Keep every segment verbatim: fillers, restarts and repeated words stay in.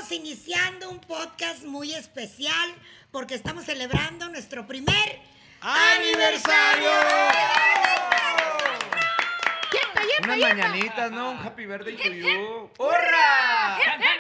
estamos iniciando un podcast muy especial porque estamos celebrando nuestro primer aniversario. Unas mañanitas, ¿no? Un happy birthday to you. ¡Hurra!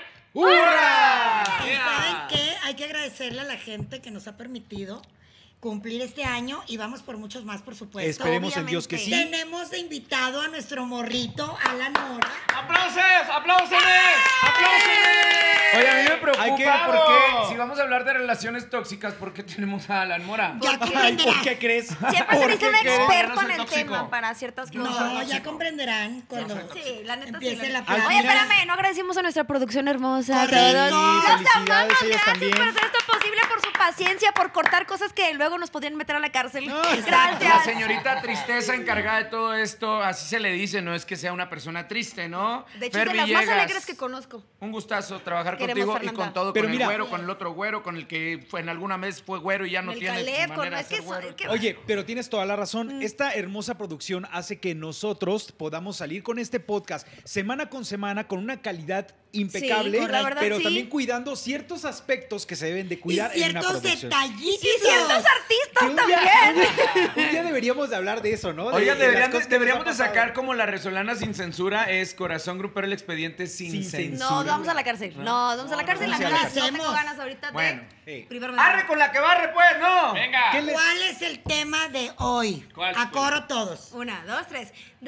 ¡Hurra! ¿Y saben qué? Hay que agradecerle a la gente que nos ha permitido cumplir este año y vamos por muchos más, por supuesto. Esperemos Obviamente. en Dios que sí. Tenemos de invitado a nuestro morrito, Alan Mora. ¡Aplausos! ¡Apláusenme! ¡Apláusenme! Oye, a mí me preocupa Hay que- porque si vamos a hablar de relaciones tóxicas, ¿por qué tenemos a Alan Mora? Ya comprenderás. ¿Por qué crees? Siempre se ¿Por necesita un qué crees? experto No soy en el tóxico. tema para ciertas cosas. No, ya comprenderán cuando Sí, la neta sí. empiece la la neta. plática. Oye, espérame, no agradecimos a nuestra producción hermosa. a Correcto. todos. Sí, Los felicidades, amamos, ellos gracias también. por hacer esto posible, por su paciencia, por cortar cosas que luego nos podrían meter a la cárcel. No, Gracias. La señorita tristeza encargada de todo esto, así se le dice, no es que sea una persona triste, ¿no? De hecho, Fer es de las más Villegas, alegres que conozco. Un gustazo trabajar Queremos, contigo y Fernanda. con todo, Pero con mira- el güero, con el otro güero, con el que fue en alguna vez fue güero y ya no El tiene Caleb, con- manera de es que ser eso- güero. es que- Oye, pero tienes toda la razón. Esta hermosa producción hace que nosotros podamos salir con este podcast semana con semana con una calidad impecable, Sí, la verdad, pero sí. también cuidando ciertos aspectos que se deben de cuidar y en una ciertos producción. detallitos. Y ciertos Que artistas un día, también. un día deberíamos de hablar de eso, ¿no? De- Oigan, de las deberían de- cosas que nos deberíamos ha de pasado. sacar como la resolana sin censura es Corazón Grupero el Expediente sin, Sin censura. censura. No, vamos a la cárcel. No, vamos a la cárcel. La no, verdad, no no tengo hacemos. ganas ahorita de... Bueno, eh. privarme de- ¡Arre con la que barre, pues! ¡No! ¡Venga! ¿Qué les- ¿Cuál es el tema de hoy? ¿Cuál? A coro todos. Una, dos, tres.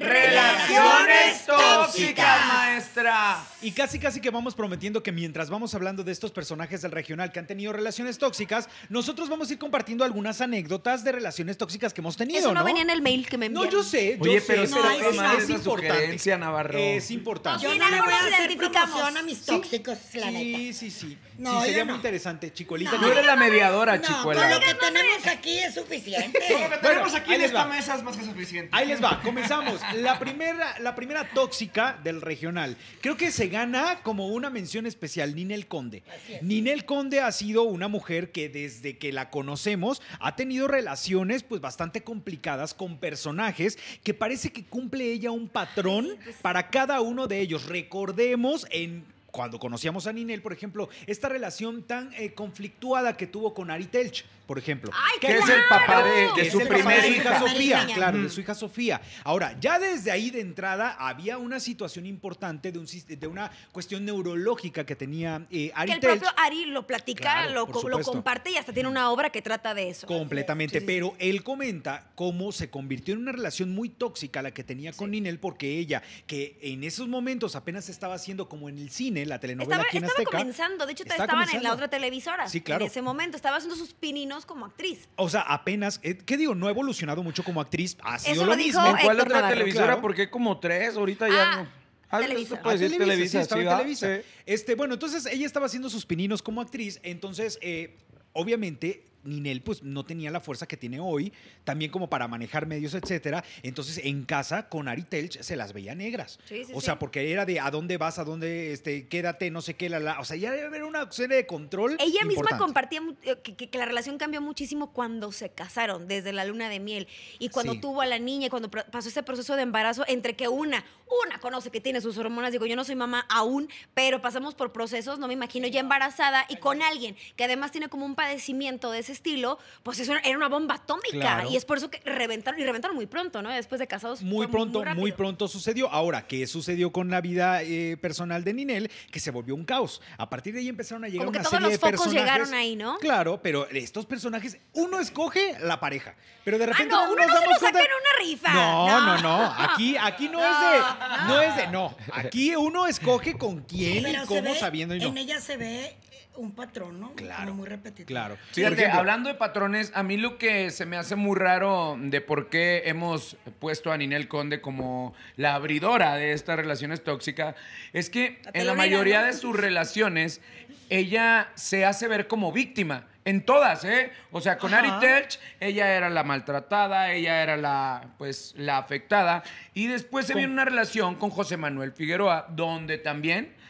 Relaciones tóxicas, maestra. Y casi casi que vamos prometiendo que mientras vamos hablando de estos personajes del regional que han tenido relaciones tóxicas, nosotros vamos a ir compartiendo algunas anécdotas de relaciones tóxicas que hemos tenido, Eso no, ¿no? venía en el mail que me No, enviaron. yo sé, yo Oye, sé, pero es pero que es, madre es esa importante. sugerencia, Navarro. Es importante. Yo Sí, no en le algo voy a nos hacer identificamos. promoción a mis Sí. tóxicos, la neta. Sí, sí, sí. No, sí, yo sería no. muy interesante, Chicolita. No. Tú eres la mediadora, No, chicuela. con lo que tenemos aquí es suficiente. tenemos aquí ahí en les esta va. mesa es más que suficiente. Ahí les va, comenzamos. La primera, la primera tóxica del regional. Creo que se gana como una mención especial, Ninel Conde. Así es. Ninel Conde ha sido una mujer que desde que la conocemos ha tenido relaciones pues bastante complicadas con personajes que parece que cumple ella un patrón para cada uno de ellos. Recordemos en... Cuando conocíamos a Ninel, por ejemplo, esta relación tan eh, conflictuada que tuvo con Ari Telch, por ejemplo. ¡Ay, Que es el papá de, de Que es su el papá primera de su hija hija. Sofía, Niña. claro, de Mm. su hija Sofía. Ahora, ya desde ahí de entrada había una situación importante de, un, sis- de una cuestión neurológica que tenía eh, Ari Que el Telch. propio Ari lo platica, Claro, lo, por co- lo supuesto. comparte y hasta tiene una obra que trata de eso. Completamente, Sí, sí, pero él comenta cómo se convirtió en una relación muy tóxica la que tenía con Ninel, porque ella, que en esos momentos apenas estaba haciendo como en el cine, la telenovela Estaba, aquí en estaba Azteca. comenzando, de hecho Estaba estaban en la comenzando. otra televisora. Sí, claro. En ese momento estaba haciendo sus pininos como actriz. O sea, apenas, eh, ¿qué digo? No ha evolucionado mucho como actriz, ha sido Eso lo lo dijo mismo. ¿En cuál Héctor otra Navarro. televisora? Claro. Porque hay como tres, ahorita ya Ah, no. Ah, Televisa. eso puede Ah, decir Televisa, Televisa, sí, estaba sí, en ¿va? Televisa. Sí. Este, bueno, entonces ella estaba haciendo sus pininos como actriz, entonces, eh, obviamente, Ninel pues no tenía la fuerza que tiene hoy, también como para manejar medios, etcétera. Entonces, en casa con Ari Telch se las veía negras. Sí, sí, o sí. sea, porque era de a dónde vas, a dónde, este, quédate, no sé qué, la, la. O sea, ya era una serie de control. Ella misma importante. compartía mu- eh, que, que- que la relación cambió muchísimo cuando se casaron, desde la luna de miel. Y cuando Sí. tuvo a la niña, y cuando pr- pasó ese proceso de embarazo, entre que una, una conoce que tiene sus hormonas, digo, yo no soy mamá aún, pero pasamos por procesos, no me imagino ya embarazada y con alguien que además tiene como un padecimiento de ese estilo, pues eso era una bomba atómica. Claro. Y es por eso que reventaron, y reventaron muy pronto, ¿no? Después de casados. Muy fue pronto, muy, rápido. pronto sucedió. Ahora, ¿qué sucedió con la vida eh, personal de Ninel? Que se volvió un caos. A partir de ahí empezaron a llegar Como que una todos serie los de focos personajes. llegaron ahí, ¿no? Claro, pero estos personajes, uno escoge la pareja, pero de Ah, repente no, uno nos no se damos lo saca cuenta- en una rifa. No, no, no. Aquí, aquí no, No, es de, no. no. es de, no. Aquí uno escoge con quién Pero y se cómo, ve- sabiendo y no. En ella se ve eh, un patrón, ¿no? Claro, Como muy repetitivo. Claro. Fíjate, Por ejemplo, hablando de patrones, a mí lo que se me hace muy raro de por qué hemos puesto a Ninel Conde como la abridora de estas relaciones tóxicas es que La en la telonera, mayoría ¿no? de sus relaciones ella se hace ver como víctima. En todas, ¿eh? O sea, con Ajá. Ari Telch, ella era la maltratada, ella era la, pues, la afectada. Y después se Con- viene una relación con José Manuel Figueroa, donde también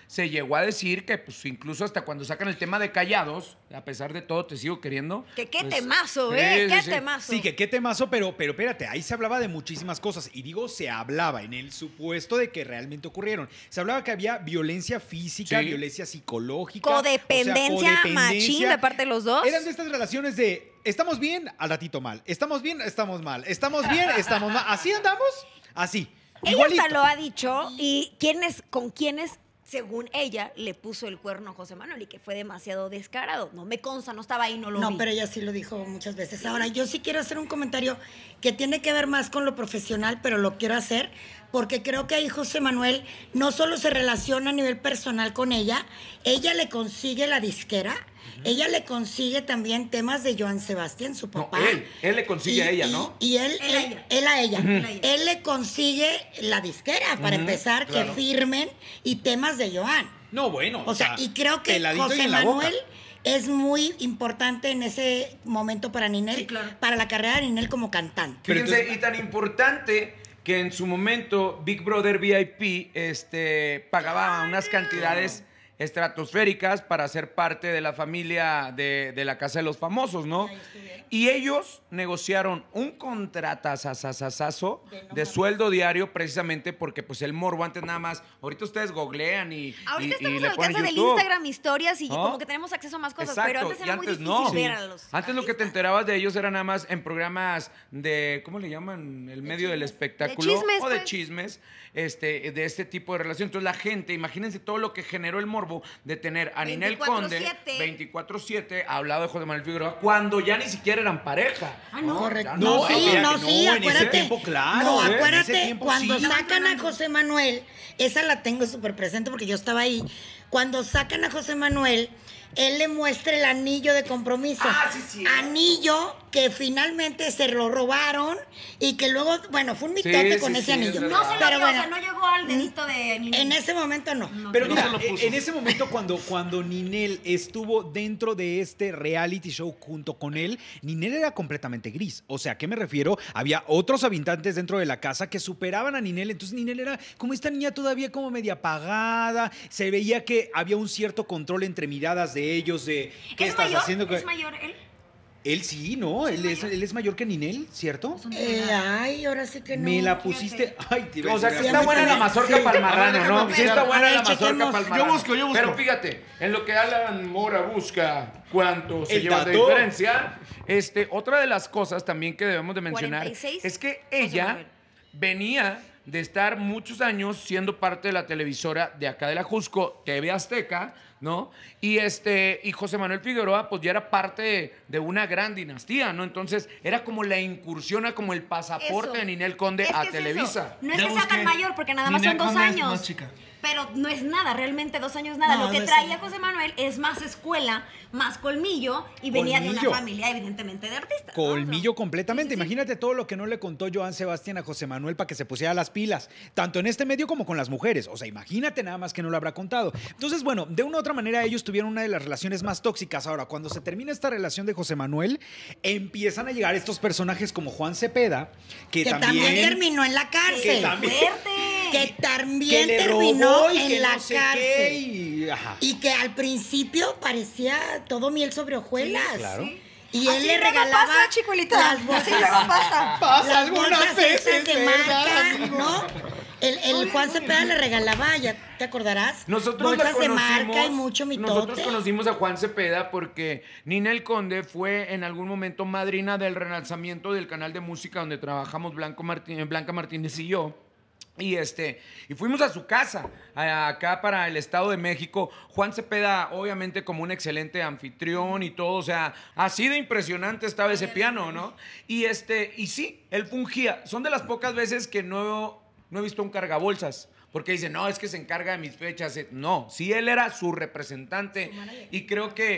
se llegó a decir que pues incluso hasta cuando sacan el tema de Callados, a pesar de todo te sigo queriendo. Que qué pues, temazo, sí, ¿eh? sí, Qué sí. temazo. Sí, que qué temazo, pero, pero espérate, ahí se hablaba de muchísimas cosas. Y digo, se hablaba en el supuesto de que realmente ocurrieron. Se hablaba que había violencia física, Sí. violencia psicológica. Codependencia, o sea, codependencia. machín de parte de los dos. Eran de estas relaciones de estamos bien, al ratito mal. Estamos bien, estamos mal. Estamos bien, estamos mal. ¿Así andamos? Así. Ella Igualito. hasta lo ha dicho y quiénes, con quiénes, según ella, le puso el cuerno a José Manuel y que fue demasiado descarado. No me consta, no estaba ahí, no lo vi. No, pero ella sí lo dijo muchas veces. Ahora, yo sí quiero hacer un comentario que tiene que ver más con lo profesional, pero lo quiero hacer porque creo que ahí José Manuel no solo se relaciona a nivel personal con ella, ella le consigue la disquera, ella le consigue también temas de Joan Sebastián, su No, papá. él, él le consigue Y- a ella, y- ¿no? Y él, Él a él, ella. él a ella. Él a ella. Él le consigue la disquera, para empezar, claro. que firmen y temas de Joan. No, bueno. O sea, y creo que peladito y José en la boca. Manuel es muy importante en ese momento para Ninel, Sí, claro. para la carrera de Ninel como cantante. Pero Fíjense, entonces- y tan importante que en su momento Big Brother V I P este, pagaba unas cantidades estratosféricas para ser parte de la familia de, de la Casa de los Famosos, ¿no? Y ellos negociaron un contratazazazazo de sueldo diario precisamente porque pues el morbo antes nada más, ahorita ustedes googlean y, Ahorita y- y estamos le al ponen alcance del YouTube. Instagram, historias y ¿No? como que tenemos acceso a más cosas, pero Exacto, antes y era muy antes difícil no. ver a los Antes lo que te artistas. enterabas de ellos era nada más en programas de, ¿cómo le llaman? El medio del espectáculo. De chismes, o de pues. chismes, este, de este tipo de relación. Entonces la gente, imagínense todo lo que generó el morbo de tener a Ninel Conde veinticuatro siete. veinticuatro siete hablado de José Manuel Figueroa cuando ya ni siquiera eran pareja. Ah, no. Correcto. Ya No, No, sí, mira no, que no, sí, en ese acuérdate. tiempo, claro, No, ¿eh? En acuérdate, ese tiempo, cuando sí. sacan a José Manuel, esa la tengo súper presente porque yo estaba ahí. Cuando sacan a José Manuel, él le muestra el anillo de compromiso. Ah, sí, sí. Anillo que finalmente se lo robaron y que luego, bueno, fue un mitote Sí, con sí, ese sí, anillo. es No verdad. se lo Pero dio, bueno, o sea, no llegó al dedito de Ninel. en ese momento no. No, Pero no mira, se lo eh, puso. en ese momento cuando, cuando Ninel estuvo dentro de este reality show junto con él, Ninel era completamente gris. O sea, ¿a qué me refiero? Había otros habitantes dentro de la casa que superaban a Ninel. Entonces Ninel era como esta niña todavía como media apagada. Se veía que había un cierto control entre miradas de ellos de ¿qué ¿Es estás mayor? haciendo? ¿Es mayor él? Él sí, ¿no? Él es, él es mayor que Ninel, ¿cierto? Eh, ay, ahora sí que no. Me la pusiste. Ay, te iba a O sea, que decir, está Sí, buena a mí la mazorca también. para el Sí. marrano, A ver, ¿no? déjame Sí está buscar. buena A la ver, mazorca chequemos. para el Yo marrano. busco, yo busco. Pero fíjate, en lo que Alan Mora busca cuánto se El lleva de dato. diferencia, este, otra de las cosas también que debemos de mencionar cuarenta y seis, es que José ella Manuel. venía de estar muchos años siendo parte de la televisora de acá de la Jusco, T V Azteca, ¿no? Y este y José Manuel Figueroa pues ya era parte de, de una gran dinastía, ¿no? Entonces era como la incursión, a como el pasaporte Eso. de Ninel Conde Es que a es eso. Televisa. No es Ya que sea tan busqué. mayor, porque nada más Ninel son dos Conde es años. más chica. Pero no es nada, realmente dos años nada. No, Lo que no es traía nada. José Manuel es más escuela, más colmillo y venía de Colmillo. una familia evidentemente de artistas. ¿no? Colmillo O sea, completamente. sí, sí, sí. Imagínate todo lo que no le contó Joan Sebastián a José Manuel para que se pusiera las pilas, tanto en este medio como con las mujeres. O sea, imagínate nada más que no lo habrá contado. Entonces, bueno, de una u otra manera ellos tuvieron una de las relaciones más tóxicas. Ahora, cuando se termina esta relación de José Manuel, empiezan a llegar estos personajes como Juan Cepeda, que, Que también, terminó en la que cárcel. también- ¡Fuerte! Que también que le terminó robó y en que la no sé cárcel. qué, y- ajá. Y que al principio parecía todo miel sobre hojuelas. Sí, claro. Y Así él le luego regalaba pasa, chicuelita. las Así bolsas, luego pasa. Pasa las algunas bolsas veces, esas de ¿verdad, marca, amigo? ¿no? El, el Juan Cepeda le regalaba, ya te acordarás, Nosotros bolsas la de conocimos, marca y mucho mitote. Nosotros conocimos a Juan Cepeda porque Ninel Conde fue en algún momento madrina del relanzamiento del canal de música donde trabajamos Blanco Martín- Blanca Martínez y yo. Y este y fuimos a su casa, a- acá para el Estado de México. Juan Cepeda, obviamente, como un excelente anfitrión y todo, o sea, así de impresionante estaba ese piano, ¿no? Y este, y sí, él fungía. Son de las pocas veces que no, no he visto un cargabolsas. Porque dicen, no, es que se encarga de mis fechas. Eh, No, sí, él era su representante. Y creo que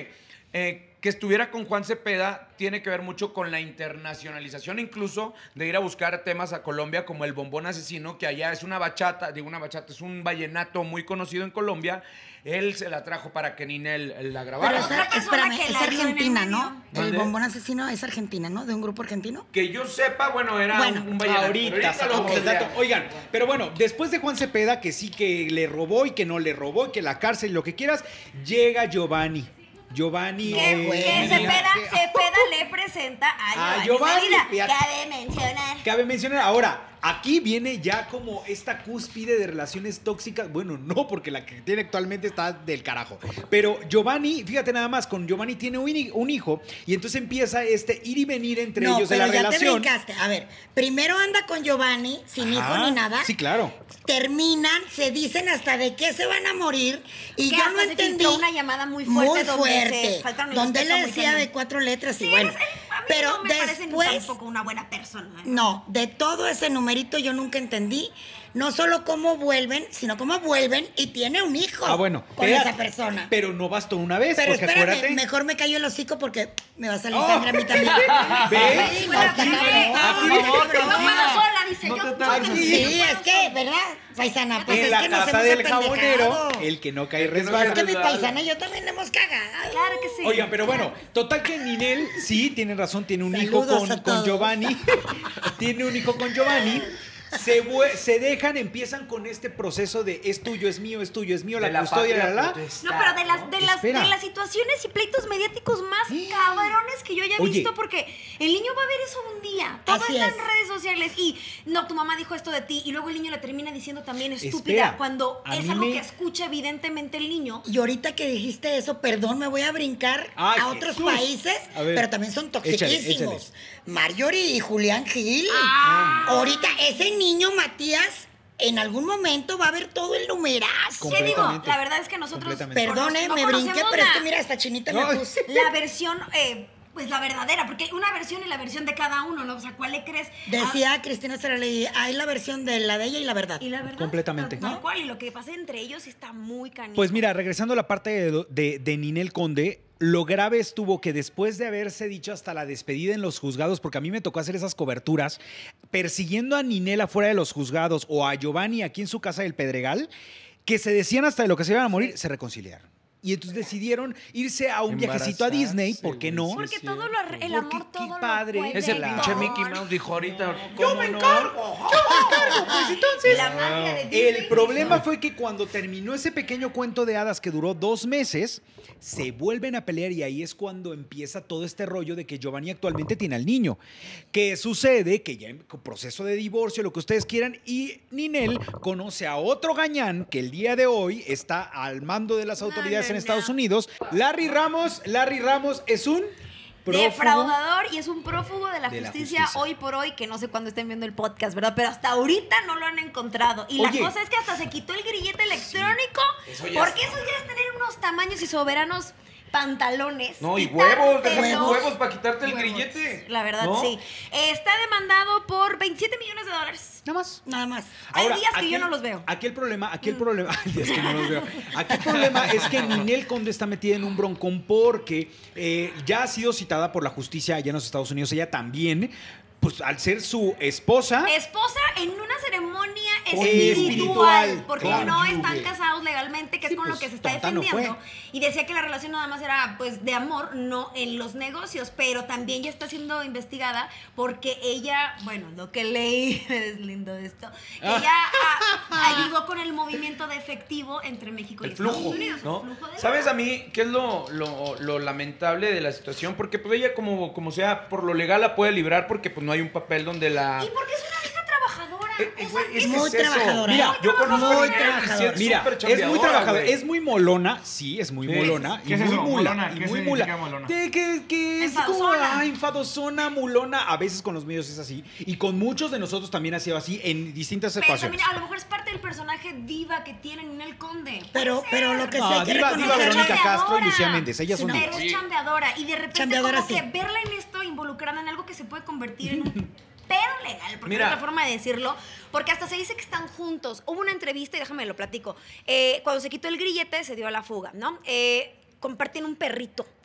eh, que estuviera con Juan Cepeda tiene que ver mucho con la internacionalización, incluso de ir a buscar temas a Colombia como el Bombón Asesino, que allá es una bachata, digo una bachata, es un vallenato muy conocido en Colombia. Él se la trajo para que Ninel la grabara. Pero Otra es, persona espérame, que es la dio en el argentina, medio. ¿no? El ¿Mande? Bombón Asesino es argentina, ¿no? De un grupo argentino. Que yo sepa, bueno, era Bueno, un, un vallenato. Ahorita, Pero sacamos lo el dato. podría- Oigan, pero bueno, después de Juan Cepeda, que sí que le robó y que no le robó, y que la cárcel y lo que quieras, llega Giovanni. Giovanni. Que, eh, que mira, Cepeda, que- Cepeda le presenta a A Giovanni, Giovanni, Medina. fíjate. Cabe mencionar. Cabe mencionar, ahora, aquí viene ya como esta cúspide de relaciones tóxicas. Bueno, no, porque la que tiene actualmente está del carajo. Pero Giovanni, fíjate nada más, con Giovanni tiene un, hi- un hijo y entonces empieza este ir y venir entre No, ellos de pero la ya relación. te brincaste. A ver, primero anda con Giovanni, sin hijo Ajá, ni nada. Sí, claro. Terminan, se dicen hasta de qué se van a morir. Y Que yo hasta no se entendí. filtró una llamada muy fuerte Muy donde fuerte. se faltaron el donde él respeto le muy decía cañón. de cuatro letras y Sí, bueno. eres- a mí pero no me parece después. tampoco una buena persona. ¿eh? No, de todo ese numerito yo nunca entendí. No solo cómo vuelven, sino cómo vuelven y tiene un hijo Ah, bueno. con espérate, esa persona. Pero no bastó una vez, Pero porque espérame, acuérdate. mejor me callo el hocico porque me va a salir Oh. sangre a mí también. ¿Ves? Sí, no, Aquí- está cabrón. aquí- No, no, pero No no. puedo sola, dice. No yo, te yo tardes. que Sí, es que, ¿verdad, paisana? Pues en es la que nos casa hemos del jabonero, apendejado. el que no cae El que no resbala. Es que mi Resbala. paisana y yo también le hemos cagado. Claro que sí. Oigan, pero bueno, total que Ninel, sí, tiene razón, tiene un hijo Saludos con, a con todos. Giovanni. Tiene un hijo con Giovanni. Se, vue- se dejan, empiezan con este proceso de es tuyo, es mío, es tuyo, es mío, la De la custodia, patria la, la. potestad, No, pero de las, ¿no? de, las, Espera. de las situaciones y pleitos mediáticos más cabrones que yo haya Oye. visto, porque el niño va a ver eso un día. Todo Así está en es. redes sociales y no, tu mamá dijo esto de ti y luego el niño le termina diciendo también estúpida Espera, cuando a es mí algo me- que escucha evidentemente el niño. Y ahorita que dijiste eso, perdón, me voy a brincar Ay, a otros Jesús. países, A ver. pero también son Échale, toxiquísimos. Marjorie y Julián Gil. Ah. Ahorita ese niño Matías en algún momento va a ver todo el numerazo. ¿Qué digo? Completamente. La verdad es que nosotros Completamente. Perdone, no me brinqué, conocemos pero es la- que mira, esta chinita No. me puse. la versión, eh, pues la verdadera, porque hay una versión y la versión de cada uno, ¿no? O sea, ¿cuál le crees? Decía Cristina Saraley, hay la versión de la de ella y la verdad. Ah, y la verdad. Completamente. Tal, tal ¿No? cual, y lo que pasa entre ellos está muy canijo. Pues mira, regresando a la parte de, de, de Ninel Conde, lo grave estuvo que después de haberse dicho hasta la despedida en los juzgados, porque a mí me tocó hacer esas coberturas, persiguiendo a Ninel afuera de los juzgados o a Giovanni aquí en su casa del Pedregal, que se decían hasta de lo que se iban a morir, se reconciliaron. Y entonces decidieron irse a un viajecito a Disney, ¿por qué no? güey, sí, Porque es todo lo, arre- el Porque amor qué todo lo padre. puede Ese Claro. pinche todo. Mickey Mouse dijo ahorita. ¡Yo ¿cómo me no? encargo! ¡Yo me encargo! Pues entonces... La magia de Disney. El problema fue que cuando terminó ese pequeño cuento de hadas que duró dos meses, se vuelven a pelear y ahí es cuando empieza todo este rollo de que Giovanni actualmente tiene al niño. ¿Qué sucede? Que ya en proceso de divorcio, lo que ustedes quieran, y Ninel conoce a otro gañán que el día de hoy está al mando de las autoridades no, en no. Estados Unidos. Larry Ramos, Larry Ramos es un prófugo. Defraudador y es un prófugo de la, de la justicia, justicia. hoy por hoy, que no sé cuándo estén viendo el podcast, ¿verdad? Pero hasta ahorita no lo han encontrado. Y Oye. la cosa es que hasta se quitó el grillete electrónico, eso ya porque está. eso ya es tener unos tamaños y soberanos pantalones. No, y quitártelo. huevos, deja tus Huevos. huevos para quitarte el Huevos. grillete. La verdad, ¿No? sí. Eh, está demandado por veintisiete millones de dólares. Nada más. Nada más. Hay días que aquí yo el- no los veo. Aquí el problema, aquí el problema, hay días que no los veo. Aquí el problema es que Ninel Conde está metida en un broncón porque eh, ya ha sido citada por la justicia allá en los Estados Unidos, ella también, pues al ser su esposa. Esposa en una ceremonia Espiritual, espiritual, porque cónyuge. no están casados legalmente, que es Sí, con pues, lo que se está tonta no defendiendo. fue. Y decía que la relación nada más era pues de amor, no en los negocios, pero también ya está siendo investigada porque ella, bueno, lo que leí, me deslindo de esto, Ah. ella ah, ayudó con el movimiento de efectivo entre México y El Estados flujo, Unidos. ¿no? El flujo de ¿Sabes lana. a mí qué es lo, lo, lo lamentable de la situación? Porque pues ella como, como sea, por lo legal la puede librar porque pues no hay un papel donde la... Y porque es una vieja trabajadora. Eh, eh, o sea, güey, es es- que muy es eso. trabajadora. Mira, yo conozco muy a Ninel y sí trabajadora. es Mira, súper es muy chambeadora, trabajadora, güey. es muy molona, sí, es muy Sí. molona. ¿Qué y es muy eso? mula. Molona, Y ¿qué muy significa mula. molona? De que, que es como Enfadosona. ah, enfadosona, mulona. A veces con los medios es así. Y con muchos de nosotros también ha sido así en distintas Pero ocasiones. también a lo mejor es parte del personaje diva que tiene Ninel Conde. Pero, Puede pero ser. lo que sí No, hay que diva, diva reconocer. Verónica chambeadora. Castro y Lucía Méndez, ellas Sí, son no. divas. Pero es chambeadora y de repente Chambeadora, como sí. que verla en esto involucrada en algo que se puede convertir en un pedo legal, porque Mira. es otra forma de decirlo, porque hasta se dice que están juntos. Hubo una entrevista, y déjame lo platico, eh, cuando se quitó el grillete se dio a la fuga, ¿no? Eh, comparten un perrito.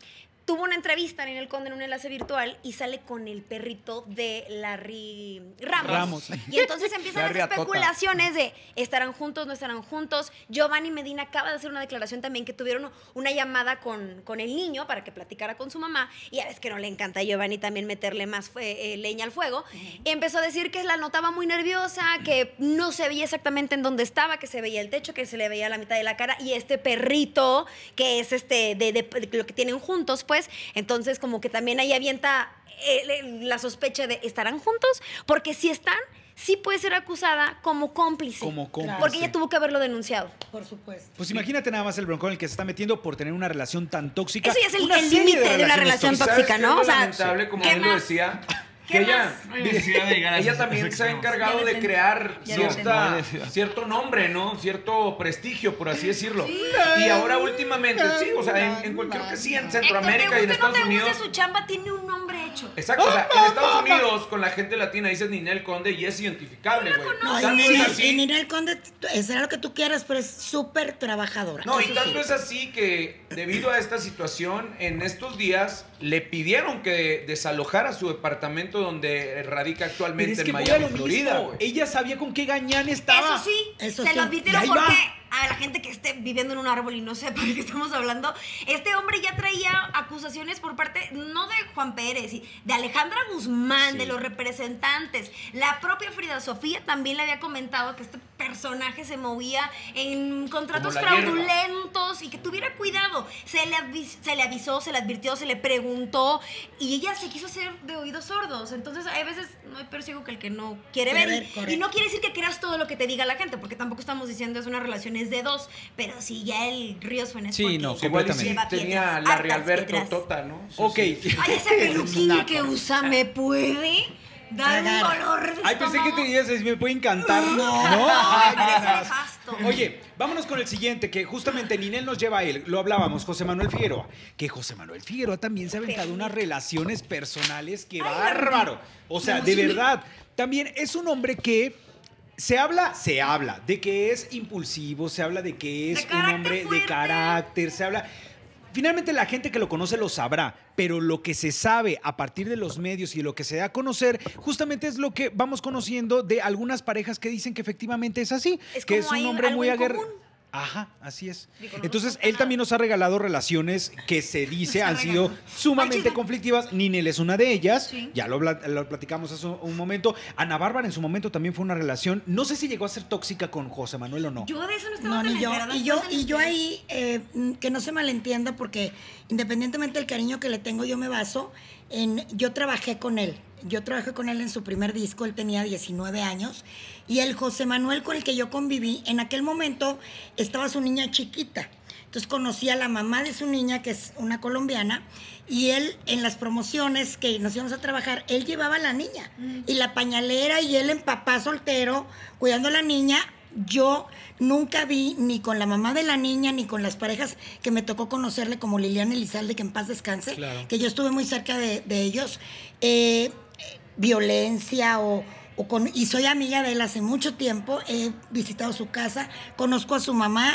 tuvo una entrevista en el Conde en un enlace virtual y sale con el perrito de Larry Ramos. Ramos. Y entonces empiezan Larry las Atota. especulaciones de estarán juntos, no estarán juntos. Giovanni Medina acaba de hacer una declaración también que tuvieron una llamada con, con el niño para que platicara con su mamá. Y ya ves que no le encanta a Giovanni también meterle más fue, eh, leña al fuego. Y empezó a decir que la notaba muy nerviosa, que no se veía exactamente en dónde estaba, que se veía el techo, que se le veía la mitad de la cara. Y este perrito, que es este de, de, de lo que tienen juntos, pues, entonces como que también ahí avienta eh, la sospecha de ¿estarán juntos? Porque si están, sí puede ser acusada como cómplice. Como cómplice. Porque ella tuvo que haberlo denunciado. Por supuesto. Pues imagínate nada más el broncón en el que se está metiendo por tener una relación tan tóxica. Eso ya es el- Una el serie límite de una relaciones relación ¿Y sabes tóxica, qué ¿no? es lo O sea, lamentable, como ¿qué él lo más? decía, ¿Qué que ella, más? No hay necesidad de llegar a ella esos también se ha extremos. encargado Ya de lo crear ya lo cierta, entendí. cierto nombre, ¿no? Cierto prestigio, por así decirlo. Y ahora últimamente, sí, o sea, en, en cualquier, creo que sí, en Centroamérica y en Héctor, te guste o Estados no te Unidos. guste, su chamba tiene un nombre hecho. Exacto, o sea, en Estados Unidos con la gente latina dices Ninel Conde y es identificable, güey. No, y Tanto es Ninel, así- y Ninel Conde, t- será lo que tú quieras, pero es súper trabajadora. No, y Eso tanto sí. es así que debido a esta situación, en estos días le pidieron que desalojara su departamento donde radica Pero actualmente es en que voy a Miami, lo Florida, mismo. güey. Ella sabía con qué gañán estaba. Eso sí, Eso se sí. lo Y advirtieron ahí porque va. a la gente que esté viviendo en un árbol y no sepa de qué estamos hablando, este hombre ya traía acusaciones por parte, no de Juan Pérez, y de Alejandra Guzmán, Sí. de los representantes. La propia Frida Sofía también le había comentado que este personaje se movía en contratos Como la hierba. fraudulentos y que tuviera cuidado. Se le, avis- se le avisó, se le advirtió, se le preguntó y ella se quiso hacer de oídos sordos. Entonces, hay veces no hay peor ciego que el que no quiere Quiere ver. ver, Y- correcto. y no quiere decir que creas todo lo que te diga la gente, porque tampoco estamos diciendo es una relación es de dos, pero si ya el río suena es Sí, porque no, Que igual y sí completamente. lleva tenía piedras, Larry hartas Alberto piedras. Tota, ¿no? Sí, Ok. sí. Ay, ese peluquín que usa me puede dar un Cagar. dolor de Ay, pensé que te estómago. dirías, me puede encantar. No. Ay, Ay, parece nada más. nefasto. Oye, vámonos con el siguiente, que justamente Ninel nos lleva a él. Lo hablábamos, José Manuel Figueroa. Que José Manuel Figueroa también se ha aventado unas relaciones personales que bárbaro. O sea, de verdad. También es un hombre que se habla, se habla de que es impulsivo, se habla de que es De un carácter hombre de fuerte. carácter, se habla. Finalmente la gente que lo conoce lo sabrá, pero lo que se sabe a partir de los medios y lo que se da a conocer, justamente es lo que vamos conociendo de algunas parejas que dicen que efectivamente es así, Es que como es un hay hombre algo muy en aguerrido. común. Ajá, así es. Digo, no Entonces, nos gusta él también nada. nos ha regalado relaciones que se dice Nos ha han sido regalado. sumamente Ay, chica. conflictivas. Ninel es una de ellas, Sí. ya lo, pla- lo platicamos hace un momento. Ana Bárbara en su momento también fue una relación, no sé si llegó a ser tóxica con José Manuel o no. Yo de eso no estaba No, tan ni yo. enterada, Y yo, no me y yo enteré. ahí, eh, mm, que no se malentienda, porque independientemente del cariño que le tengo, yo me baso en. Yo trabajé con él. Yo trabajé con él en su primer disco, él tenía diecinueve años. Y el José Manuel con el que yo conviví, en aquel momento estaba su niña chiquita. Entonces conocí a la mamá de su niña, que es una colombiana, y él en las promociones que nos íbamos a trabajar, él llevaba a la niña. Y la pañalera y él en papá soltero, cuidando a la niña. Yo nunca vi ni con la mamá de la niña, ni con las parejas que me tocó conocerle, como Liliana Elizalde, que en paz descanse, Claro. que yo estuve muy cerca de, de ellos, eh, eh, violencia o, o con, y soy amiga de él hace mucho tiempo, he visitado su casa, conozco a su mamá,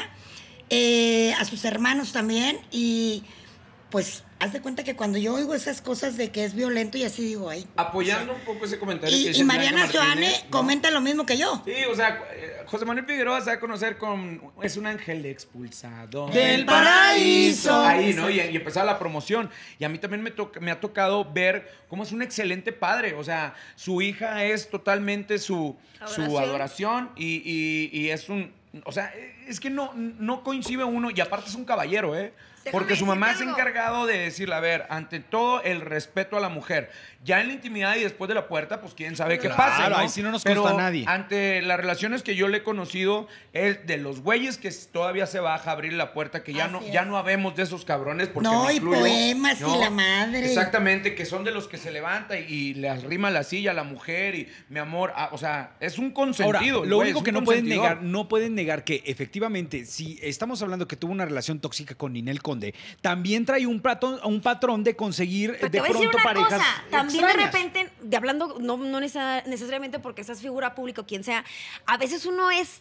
eh, a sus hermanos también, y pues haz de cuenta que cuando yo oigo esas cosas de que es violento y así digo, ay. Apoyando un poco ese comentario que Y, dice y Blanca Mariana Martínez, Joane ¿no? comenta lo mismo que yo. Sí, o sea, eh, José Manuel Figueroa se va a conocer con. Es un ángel expulsado Del paraíso. Ahí, ¿no? Y, y empezaba la promoción. Y a mí también me, toca- me ha tocado ver cómo es un excelente padre. O sea, su hija es totalmente su su Adoración. adoración y, y- y es un. O sea, es que no, no coincide uno. Y aparte es un caballero, ¿eh? Déjame Porque su mamá se ha decirte algo. encargado de decirle, a ver, ante todo el respeto a la mujer. Ya en la intimidad y después de la puerta, pues quién sabe qué Claro, pasa, ¿no? ahí sí no nos Pero consta a nadie. ante las relaciones que yo le he conocido, es de los güeyes que todavía se baja a abrir la puerta, que ya Así no, es. ya no habemos de esos cabrones. Porque No, me y incluyo, poemas y la madre. Exactamente, que son de los que se levanta y, y le arrima la silla a la mujer y mi amor, ah, o sea, es un consentido. Ahora, el lo güey, único es que un no pueden consentidor. negar, no pueden negar que efectivamente, si estamos hablando que tuvo una relación tóxica con Ninel Conde, también trae un patrón, un patrón de conseguir Pero de te voy a decir pronto una parejas cosa, también extrañas. de repente, de hablando, no, no necesa- necesariamente porque seas figura pública o quien sea, a veces uno es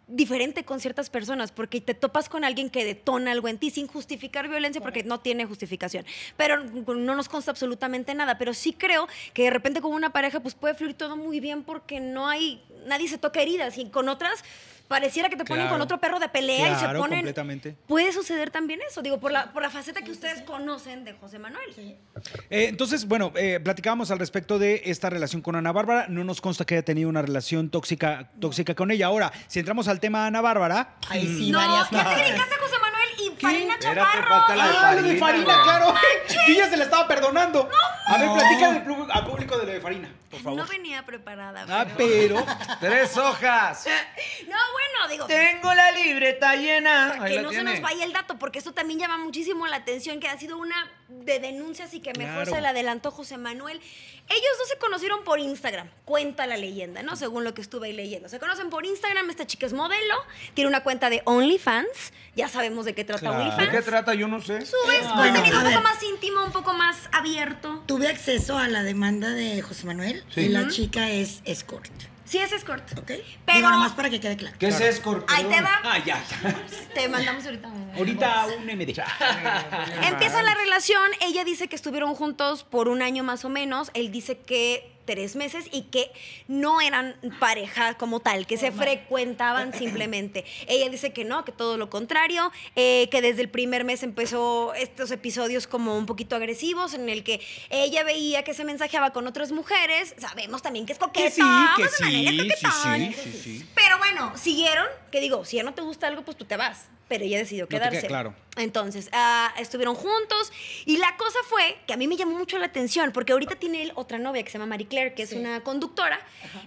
diferente con ciertas personas, porque te topas con alguien que detona algo en ti sin justificar violencia, porque no tiene justificación. Pero no nos consta absolutamente nada. Pero sí creo que de repente con una pareja pues puede fluir todo muy bien porque no hay, nadie se toca heridas, y con otras pareciera que te ponen Claro. con otro perro de pelea y se Claro, ponen... completamente. Puede suceder también eso, digo, por la, por la faceta que ustedes conocen de José Manuel. Sí. Eh, entonces, bueno, eh, platicábamos al respecto de esta relación con Ana Bárbara. No nos consta que haya tenido una relación tóxica, tóxica con ella. Ahora, si entramos al tema de Ana Bárbara. Ahí sí, No, varias ya te cosas. dedicaste a José Manuel y Farina Espérate, Chaparro. falta la de Ah, lo de Farina, Farina, no. claro. Yo ya se la estaba perdonando. A ver, No. platica del plu- al público de lo de Farina, por favor. No venía preparada. Ah, pero... pero. Tres hojas. No, bueno, digo... Tengo la libreta llena. Para Ahí que la no tiene. se nos vaya el dato, porque esto también llama muchísimo la atención, que ha sido una de denuncias y que mejor Claro. se le adelantó José Manuel. Ellos dos se conocieron por Instagram, cuenta la leyenda, ¿no? Según lo que estuve ahí leyendo. Se conocen por Instagram, esta chica es modelo, tiene una cuenta de OnlyFans, ya sabemos de qué trata Claro. ¿De qué OnlyFans. trata? Yo no sé. Subes Ah, contenido a un poco ver. más íntimo, un poco más abierto. Tuve acceso a la demanda de José Manuel y la chica es escort, Sí, es escort. ¿ok? Pero- Digo, nada más para que quede claro. ¿Qué es escort? Ahí te va, Ah, ya. te mandamos ahorita. Ahorita un M D. Empieza la relación, ella dice que estuvieron juntos por un año más o menos, él dice que tres meses y que no eran pareja como tal, que se frecuentaban simplemente. Ella dice que no, que todo lo contrario, eh, que desde el primer mes empezó estos episodios como un poquito agresivos en el que ella veía que se mensajeaba con otras mujeres, sabemos también que es coqueta, Que sí, que José Manuel es sí, sí, coquetón. sí, sí, sí. Pero bueno, siguieron, que digo, si ya no te gusta algo, pues tú te vas. Pero ella decidió te quedarse. queda claro. Entonces, ah, estuvieron juntos y la cosa fue que a mí me llamó mucho la atención porque ahorita tiene él otra novia que se llama Marie Claire, que es Sí. una conductora,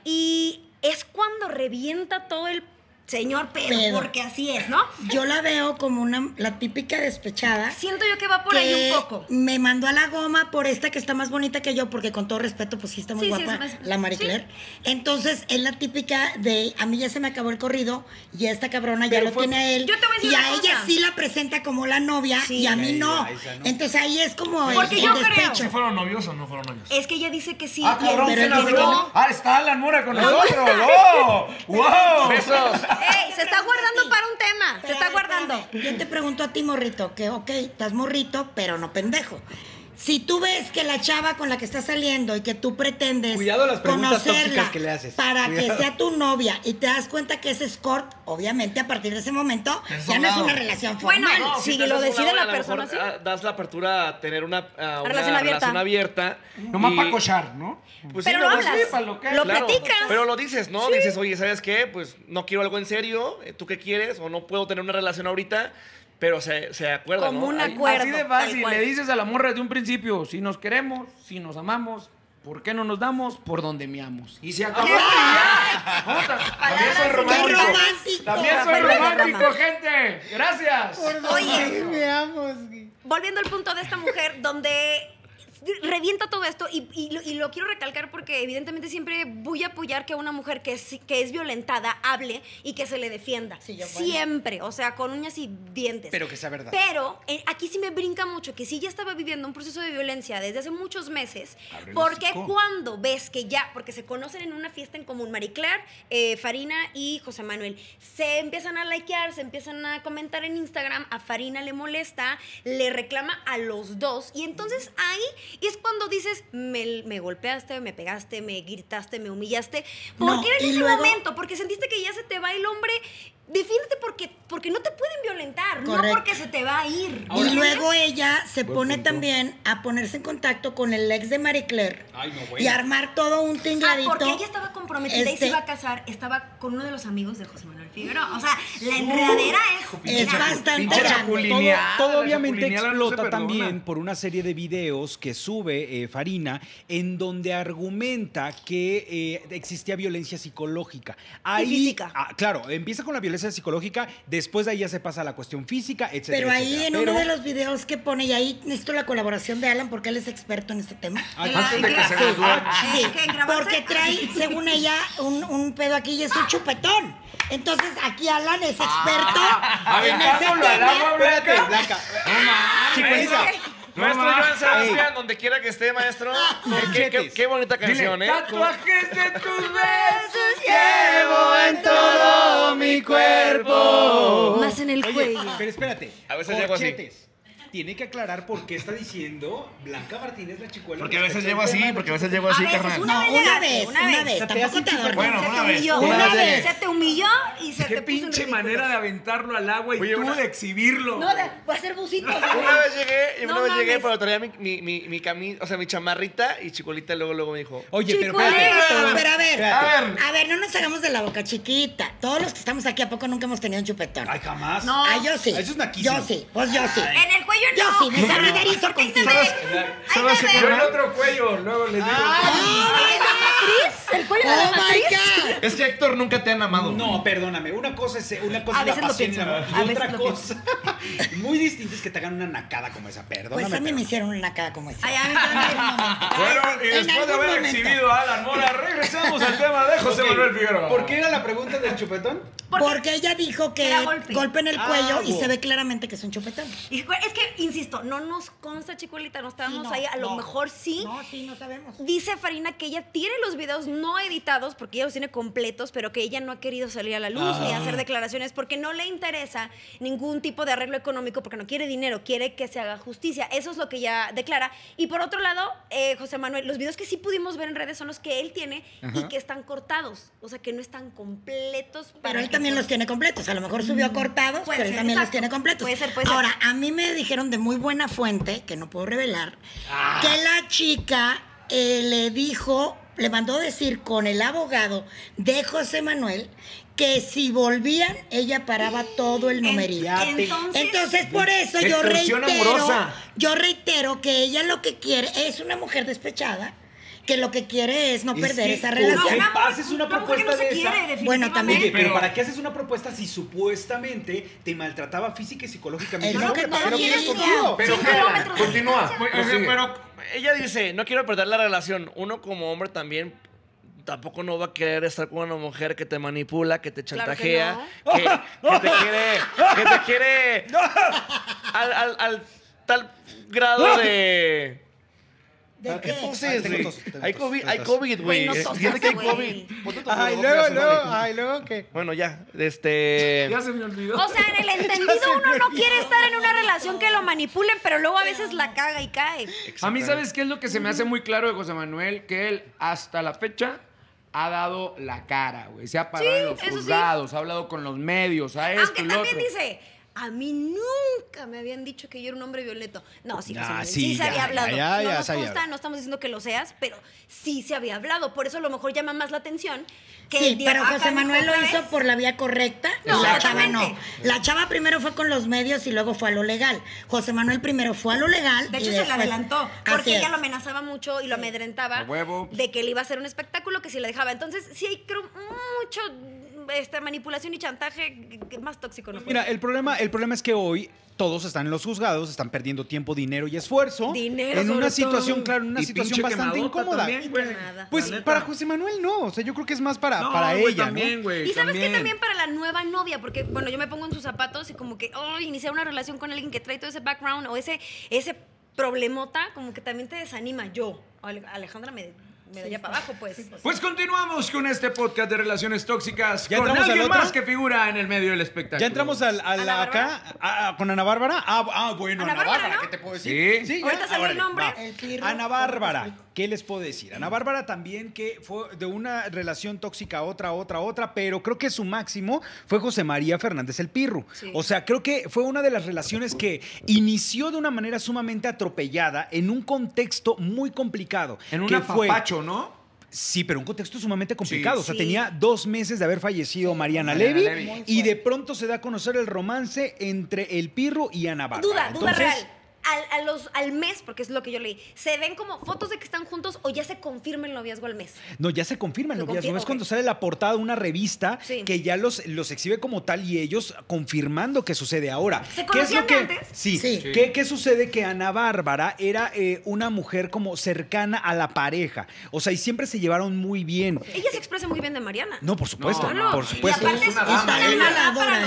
y es cuando revienta todo el señor pedo, Pedo. porque así es, ¿no? Yo la veo como una, la típica despechada. Siento yo que va por ahí que un poco. me mandó a la goma por esta que está más bonita que yo, porque con todo respeto, pues sí está muy Sí, sí, guapa es más- la Marie sí. Claire. Entonces, es la típica de, a mí ya se me acabó el corrido y esta cabrona ya Pero lo fue- tiene a él. Yo te voy a decir y una a cosa. ella sí la presenta como la novia Sí. y a mí Y a no. ella, esa no. Entonces ahí es como el, Porque el yo creo- despecho. ¿Sí fueron novios o no fueron novios? Es que ella dice que sí. Ah, y él- cabrón, pero ¿quién él dice habló? que no. Ah, está Alan Mora con nosotros. ¡Oh! ¡Wow! Besos. ¡Ey! Se está guardando para un tema. Se está Espérame, guardando. espérame. Yo te pregunto a ti, morrito, que ok, estás morrito, pero no pendejo. Si tú ves que la chava con la que estás saliendo y que tú pretendes Cuidado las preguntas conocerla tóxicas que le haces. para Cuidado. que sea tu novia y te das cuenta que es escort, obviamente a partir de ese momento Es ya no es soldado. una relación Bueno, formal. no, si te lo haces decide una, la a lo persona, mejor, sí. ah, das la apertura a tener una, a una Relación abierta. relación abierta. Nomás y- para cochar, ¿no? Pues Pero sí, lo no, hablas. sí, para lo que- Lo Claro, platicas. pero lo dices, ¿no? Dices, oye, ¿sabes qué? Pues no quiero algo en serio, eh, ¿tú qué quieres? O no puedo tener una relación ahorita, pero se, se acuerda, Como ¿no? un Ahí- acuerdo. Así de tal fácil, cual. le dices a la morra desde un principio, si nos queremos, si nos amamos, ¿por qué no nos damos? Por donde meamos. Y se acabó. y ya. Puta, También soy Palabras ¡Qué romántico. romántico! También soy Rafael romántico, Valderrama. gente. Gracias. Oye, Veamos. volviendo al punto de esta mujer, donde revienta todo esto, y, y lo, y lo quiero recalcar porque evidentemente siempre voy a apoyar que una mujer que es, que es violentada hable y que se le defienda. Sí, yo, bueno. Siempre, o sea, con uñas y dientes. Pero que sea verdad. Pero eh, aquí sí me brinca mucho que si ya estaba viviendo un proceso de violencia desde hace muchos meses, Abre el porque hocico. cuando ves que ya, porque se conocen en una fiesta en común, Marie Claire, eh, Farina y José Manuel, se empiezan a likear, se empiezan a comentar en Instagram, a Farina le molesta, le reclama a los dos, y entonces ahí es cuando dices, me, me golpeaste, me pegaste, me gritaste, me humillaste. ¿Por No, qué en y ese luego- momento? Porque sentiste que ya se te va el hombre. Defiéndete porque, porque no te pueden violentar, no Correcto. porque se te va a ir. Y luego ella se Buen pone punto. también a ponerse en contacto con el ex de Marie Claire Ay, no, y bueno. armar todo un Ah, tingladito. porque ella estaba comprometida y se Este- iba a casar, estaba con uno de los amigos de José Manuel Figueroa. O sea, la enredadera es... Es mira, bastante pinche grande. chapulineada, Todo, todo la obviamente chapulineada no se explota perdona. también por una serie de videos que sube eh, Farina, en donde argumenta que eh, existía violencia psicológica. Ahí, física. ah, claro, empieza con la violencia psicológica, después de ahí ya se pasa a la cuestión física, etcétera. Pero ahí etcétera. en Pero- uno de los videos que pone, y ahí necesito la colaboración de Alan porque él es experto en este tema. Ah, en la- Antes de en que gra- se nos duerma. Ah, Sí, ¿qué, grabarse? porque trae, según ella, un, un pedo aquí y es un chupetón. Entonces aquí Alan es experto Ah, en ese aventándolo al agua tema. Espérate, blanca. Blanca. Chicueliza. Maestro No, Joan ma. Sebastián, donde quiera que esté, maestro. Qué, qué- qué bonita canción, Dile, ¿eh? tatuajes de tus besos Llevo en todo mi cuerpo cuerpo. Más en el Oye, cuello. pero espérate. A veces llego así. Corchetes. Tiene que aclarar por qué está diciendo Blanca Martínez la chicuela. Porque a veces respecto llego al así, tema de porque a los veces llego A así, veces, carnal. una No, vez una llegaste, vez, una una vez. vez. Se te Tampoco hace te chico- adormes. Bueno, Se una te vez. humilló. Una Una vez. vez. Se te humilló y se Qué te puso en pinche ridículo. manera de aventarlo al agua y Oye, tú una- de exhibirlo. No, de, va a ser bucitos. güey. Una vez llegué, y una No vez llegué, mames. pero traía mi, mi, mi, mi camisa, o sea, mi chamarrita y Chicolita luego, luego me dijo. Oye, pero Chicuelito. espérate. Pero a ver, Espérate. A ver. a ver, no nos hagamos de la boca chiquita. Todos los que estamos aquí, ¿a poco nunca hemos tenido un chupetón? Ay, jamás. No. Ah, yo sí. Eso es naquísimo. Yo sí, pues yo sí. En el cuello Yo no. sí, me solidarizo contigo. ¿Sabes? ¿Sabes qué, Yo el carnal? otro cuello, luego les digo. Ay, la matriz. El cuello de la ¡Oh, my matriz. God! Es que Héctor nunca te han amado. No, perdóname. Una cosa es, una cosa A es la veces lo pasión y pienso, la amor, a y veces otra lo cosa muy distinta es que te hagan una nacada como esa. Perdóname. Pues a mí pero- me hicieron una cara como esa. Ay, a mí también. Bueno, y En después de algún haber momento. exhibido a Alan Mora, regresamos al tema de José Ok, Manuel Figueroa. ¿Por qué era la pregunta del chupetón? Porque- Porque ella dijo que Era golpe. golpe en el Ah, cuello y wow. se ve claramente que es un chupetón. Y es que, insisto, no nos consta, Chicuelita, no estábamos Sí, no, ahí, a lo no. mejor sí. No, sí, no sabemos. Dice Farina que ella tiene los videos no editados porque ella los tiene completos, pero que ella no ha querido salir a la luz ni Ah. hacer declaraciones porque no le interesa ningún tipo de arreglo económico, porque no quiere dinero, quiere que se haga justicia. Eso es lo que ella declara. Y por otro lado, eh, José Manuel, los videos que sí pudimos ver en redes son los que él tiene y que están cortados, o sea, que no están completos. Pero para él que también los todos- tiene completos. A lo mejor subió cortados, Puede pero él ser, también los exacto. tiene completos. Puede ser, puede ser. Ahora, a mí me dijeron de muy buena fuente, que no puedo revelar, Ah. que la chica eh, le dijo, le mandó decir con el abogado de José Manuel que si volvían, ella paraba todo el numerito. Ya te- Entonces, Entonces, por eso yo Extorsión reitero, amorosa. yo reitero que ella lo que quiere es una mujer despechada, que lo que quiere es no Es perder que, esa ¿por relación. qué haces una mujer propuesta no se de quiere, esa? definitivamente. Bueno, también. Oye, pero, Pero- ¿para qué haces una propuesta si supuestamente te maltrataba física y psicológicamente? Es No, lo que ¿para qué te lo quieres digo. contigo? Pero Cinco ¿qué? kilómetros de Continúa. distancia. Oye, Prosigue. pero ella dice, no quiero perder la relación. Uno como hombre también tampoco no va a querer estar con una mujer que te manipula, que te Claro que chantajea, no. que, que te quiere, que te quiere al, al- al tal grado de... ¿De ¿Qué qué? poses, Ah, tengo güey? tos, tengo Hay tos, COVID, tengo hay tos. COVID, güey. Güey, no tosas, Fíjate que hay güey. COVID. Ponte tu Ay, cubrebocas, luego, luego, madre. ay, luego, ¿qué? Bueno, ya, este... Ya se me olvidó. O sea, en el entendido uno no quiere estar en una relación que lo manipulen, pero luego a veces la caga y cae. A mí, ¿sabes qué es lo que se me hace muy claro de José Manuel? Que él, hasta la fecha, ha dado la cara, güey. Se ha parado Sí, en los eso sí. juzgados, ha hablado con los medios, a esto Aunque y lo también otro. dice, a mí nunca me habían dicho que yo era un hombre violento. No, sí, Ah, José Manuel, sí, sí, se ya, había hablado. ya, ya, no ya nos se había consta, hablado. no estamos diciendo que lo seas, pero sí se había hablado. Por eso a lo mejor llama más la atención que Sí, diga, pero "Ah, José dijo Manuel lo otra hizo vez". por la vía correcta No, y la chava no. totalmente. La chava primero fue con los medios y luego fue a lo legal. José Manuel primero fue a lo legal. De y hecho, se le después- adelantó. Así Porque ella es. lo amenazaba mucho y lo amedrentaba A huevo. de que le iba a hacer un espectáculo que si la dejaba. Entonces, sí hay, creo, mucho esta manipulación y chantaje que- que más tóxico no puede Mira, ser. el problema, el problema es que hoy todos están en los juzgados, están perdiendo tiempo, dinero y esfuerzo. Dinero, en sobre una situación, todo. claro, en una Y situación pinche bastante quemadota incómoda. también, güey. Nada. Pues La neta. para José Manuel no, o sea, yo creo que es más para, No, para güey, ella, también, ¿no? güey, Y sabes que también para la nueva novia, porque bueno, yo me pongo en sus zapatos y como que, oh, iniciar una relación con alguien que trae todo ese background o ese, ese problemota, como que también te desanima. Yo, Ale- Alejandra me, me da ya para abajo, pues. Pues continuamos con este podcast de relaciones tóxicas ¿Ya con entramos alguien al otro? más que figura en el medio del espectáculo. Ya entramos al, al- ¿Ana acá, a- a- con Ana Bárbara. Ah, ah, bueno, Ana Ana, Bárbara, Bárbara, ¿no? ¿qué te puedo decir? Sí. ya, Ahorita salió el órale, nombre. va. El pirro. Ana Bárbara, ¿qué les puedo decir? Ana Bárbara también que fue de una relación tóxica a otra, a otra, a otra, pero creo que su máximo fue José María Fernández el Pirru. Sí. O sea, creo que fue una de las relaciones que inició de una manera sumamente atropellada en un contexto muy complicado. En un que fue- apapacho, ¿no? Sí, pero un contexto sumamente complicado. Sí. O sea, Sí. tenía dos meses de haber fallecido Mariana Mariana Levy, Levy. Muy y de fuerte. pronto se da a conocer el romance entre el Pirru y Ana Bárbara. Duda, duda Entonces, real. Al, a los, al mes, porque es lo que yo leí, ¿se ven como fotos de que están juntos o ya se confirma el noviazgo al mes? No, ya se confirma el Se noviazgo. confirma, Es cuando ok. sale la portada de una revista Sí. que ya los, los exhibe como tal y ellos confirmando que sucede ahora. ¿Se ¿Qué es lo conocían que de antes? Sí. Sí. Sí. ¿Qué, qué sucede? Que Ana Bárbara era eh, una mujer como cercana a la pareja. O sea, y siempre se llevaron muy bien. Ella se expresa muy bien de Mariana. No, por supuesto, No, no. por Y supuesto. aparte Es una es dama, una ella. mala para Habladora, los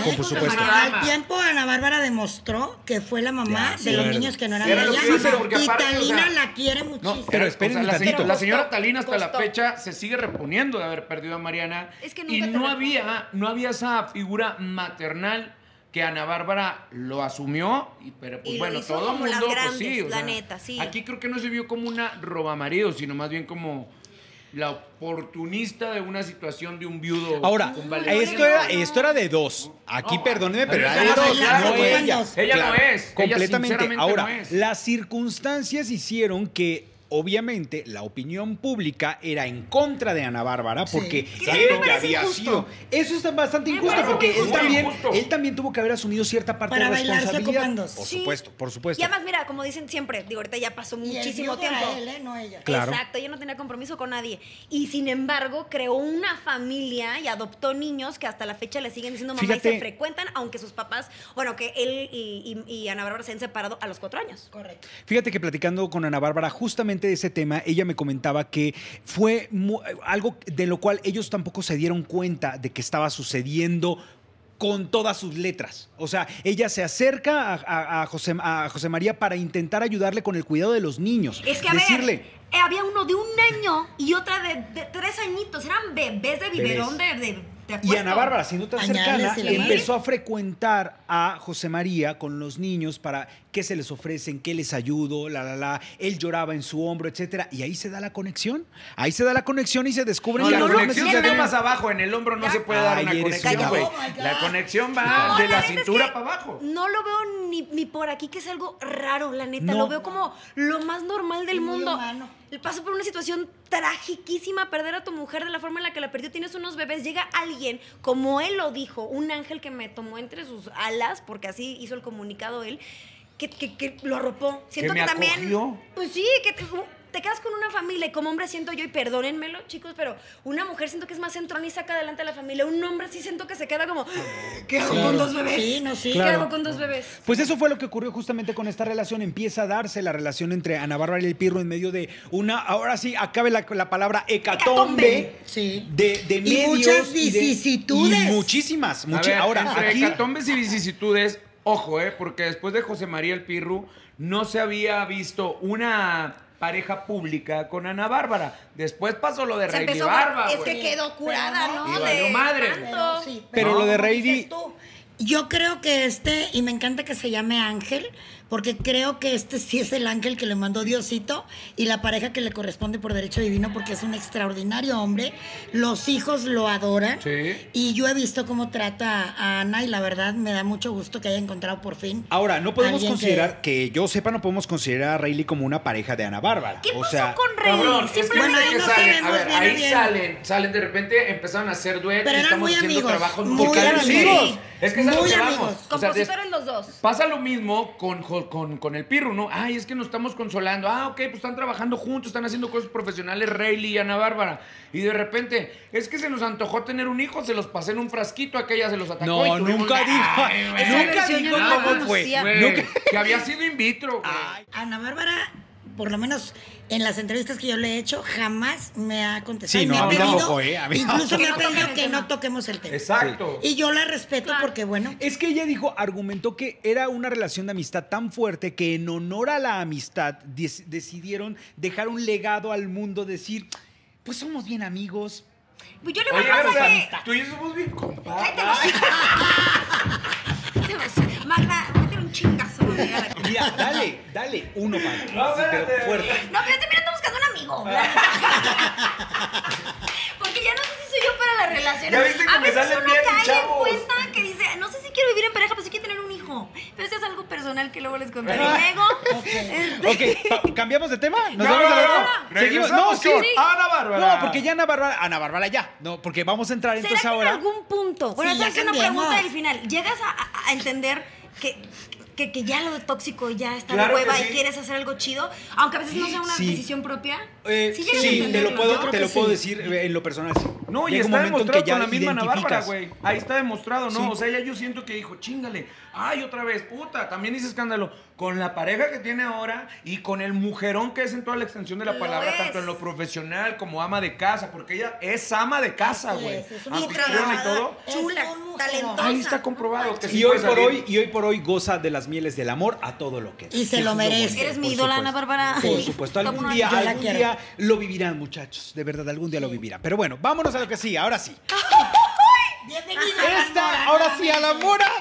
por supuesto. Porque al tiempo Ana Bárbara demostró que fue la mamá De de los acuerdo. niños que no eran Era de lo ella. que iba a decir, porque Y aparte, Talina o sea, la quiere muchísimo. pero esperen O sea, la, un señora, tantito. la señora Costó, Talina hasta la costó. fecha se sigue reponiendo de haber perdido a Mariana. Es que y nunca te no repones. había, no había esa figura maternal que Ana Bárbara lo asumió, y, pero pues Y lo bueno, hizo todo el como las mundo, pues grandes, sí, o la sea, neta, sí. Aquí creo que no se vio como una robamarido, sino más bien como la oportunista de una situación de un viudo. Ahora, convaleciente. esto era, esto era de dos. Aquí, No, perdónenme, pero ella era de no, dos. claro, no güey. ella. Ella no es, ella Completamente. sinceramente Ahora, no es. las circunstancias hicieron que obviamente la opinión pública era en contra de Ana Bárbara porque Sí. él me ya parece había injusto. sido. Eso está bastante Me injusto parece porque muy él injusto. también, Muy injusto. él también tuvo que haber asumido cierta parte Para de bailarse responsabilidad. ocupándose. Por Sí. supuesto, por supuesto. Y además, mira, como dicen siempre, digo, ahorita ya pasó Y el muchísimo viudo era tiempo. él, ¿eh? No ella. Claro. Exacto, ella no tenía compromiso con nadie. Y sin embargo, creó una familia y adoptó niños que hasta la fecha le siguen diciendo mamá y Fíjate. se frecuentan, aunque sus papás, bueno, que él y, y- y Ana Bárbara se han separado a los cuatro años. Correcto. Fíjate que platicando con Ana Bárbara justamente de ese tema, ella me comentaba que fue mu- algo de lo cual ellos tampoco se dieron cuenta de que estaba sucediendo con todas sus letras. O sea, ella se acerca a, a- a José, a José María para intentar ayudarle con el cuidado de los niños. Es que, a Decirle, ver, eh, había uno de un año y otra de, de tres añitos. Eran bebés de biberón de, de, de y apuesto. Ana Bárbara, siendo tan Pañales cercana, y la madre. empezó a frecuentar a José María con los niños para qué se les ofrecen, qué les ayudo, la, la, la. Él lloraba en su hombro, etcétera. Y ahí se da la conexión. Ahí se da la conexión y se descubre No, que la los conexión hombres se se ve más abajo, en el hombro no se puede dar Ay, una eres conexión, una- güey. Oh my God. La conexión va No, de la neta es cintura que para abajo. No lo veo ni, ni por aquí, que es algo raro, la neta. No. Lo veo como lo más normal del Y muy mundo. humano. El paso por una situación tragiquísima, perder a tu mujer de la forma en la que la perdió. Tienes unos bebés, llega alguien, como él lo dijo, un ángel que me tomó entre sus alas, porque así hizo el comunicado él, que, que, que lo arropó. Siento me que también. acogió. Pues sí, que te, te quedas con una familia y como hombre siento yo, y perdónenmelo, chicos, pero una mujer siento que es más centrón y saca adelante a la familia. Un hombre sí siento que se queda como, ¿qué hago con dos bebés? Sí, no, sí. ¿Qué Claro. hago con dos bebés? Pues eso fue lo que ocurrió justamente con esta relación. Empieza a darse la relación entre Ana Bárbara y el Pirro en medio de una, ahora sí, acabe la, la palabra hecatombe, Hecatombe. Sí. de, de Y medios. muchas y de- vicisitudes. y muchísimas. A muchi- ver, ahora, entre aquí... hecatombes y vicisitudes, ojo, eh, porque después de José María el Pirru no se había visto una pareja pública con Ana Bárbara. Después pasó lo de Se Rey empezó, Barba, es güey. que quedó curada, Pero ¿no? y valió De madre. tanto. Pero, sí, Pero lo de como Reidy- dices tú, yo creo que este, y me encanta que se llame Ángel, porque creo que este sí es el ángel que le mandó Diosito y la pareja que le corresponde por derecho divino, porque es un extraordinario hombre. Los hijos lo adoran. Sí. Y yo he visto cómo trata a Ana y la verdad me da mucho gusto que haya encontrado por fin. Ahora, no podemos alguien considerar, que... yo sepa, no podemos considerar a Rayleigh como una pareja de Ana Bárbara. ¿Qué o pasó sea, con Rey? Cabrón, es que Simplemente Bueno, ahí que no salen, sabemos a ver, bien a ahí bien. salen, salen de repente, empezaron a hacer duetos Pero y eran estamos muy haciendo amigos, trabajos muy musicales. amigos. Sí, es que es a lo Muy que amigos. vamos. O sea, des- compositores los dos. Pasa lo mismo con, jo- con, con el Pirru, ¿no? Ay, es que nos estamos consolando. Ah, ok, pues están trabajando juntos, están haciendo cosas profesionales, Rayleigh y Ana Bárbara. Y de repente, es que se nos antojó tener un hijo, se los pasé en un frasquito, aquella se los atacó. No, y tuvimos- nunca dijo- Ay, güey. Esa nunca versión dijo yo no la cómo fue. conocía. Güey, Nunca- que había sido in vitro, güey. Ana Bárbara, por lo menos en las entrevistas que yo le he hecho, jamás me ha contestado. Sí, y me no, ha a mí pedido, tampoco, ¿eh? A mí incluso me ha tampoco. pedido que no toquemos el tema. Exacto. Y yo la respeto Claro. porque, bueno, Es que ella dijo, argumentó que era una relación de amistad tan fuerte que en honor a la amistad des- decidieron dejar un legado al mundo, decir, pues somos bien amigos. Pues yo le voy Oye, a pero, o pasar sea, que... tú y yo somos bien compadres. Cállate los hijos. Magda, métele un chingazo. amiga, a la- Mira, dale, dale, uno para. No, Sí, pero espérate. fuerte. No, pero también ando buscando un amigo. la neta. Porque ya no sé si soy yo para las relaciones. Ya viste que a me veces salen uno bien, cae en chavos. cuenta que dice, no sé si quiero vivir en pareja, pero sí quiero tener un hijo. Pero eso es algo personal que luego les contaré. Ah. Luego, Ok, pa- ¿cambiamos de tema? ¿Nos No, vamos a no, la no. otra? Seguimos. No, Regresamos sí. con Ana Bárbara. No, porque ya Ana Bárbara, Ana Bárbara ya. No, porque vamos a entrar ¿será entonces que ahora. en algún punto, bueno, Sí, esa ya es una cambiemos. pregunta del final, llegas a, a- a entender que, que, que ya lo tóxico ya está Claro de que hueva sí. y quieres hacer algo chido, aunque a veces no sea una Sí. decisión propia? Eh, Sí llegas a sí, te lo entenderlo, puedo, yo creo te que lo puedo sí. decir eh, en lo personal. Sí. No, y Llega un está momento en demostrado que ya con la misma Ana Bárbara, identificas. güey. Ahí está demostrado, ¿no? Sí. O sea, ella yo siento que dijo, chíngale, ay, otra vez, puta, también hice escándalo. Con la pareja que tiene ahora y con el mujerón que es en toda la extensión de la Lo palabra, es. tanto en lo profesional como ama de casa, porque ella es ama de casa, Así güey. es, es una Anfitriona y trabajadora. todo. Es Chula, un mujerón. talentosa. Ahí está comprobado que sí Y hoy puede por salir. hoy, y hoy por hoy goza de las mieles del amor a todo lo que da. Y se Eso lo es merece. bonito, Eres mi por ídola, supuesto. Ana Bárbara. Por Sí. supuesto, Como algún una- día, Yo la algún quiero. día lo vivirán, muchachos. De verdad, algún día lo vivirán. Pero bueno, vámonos a lo que sí, ahora sí. Bienvenida a la Esta, Mora, ahora sí, a la nuevamente. mora.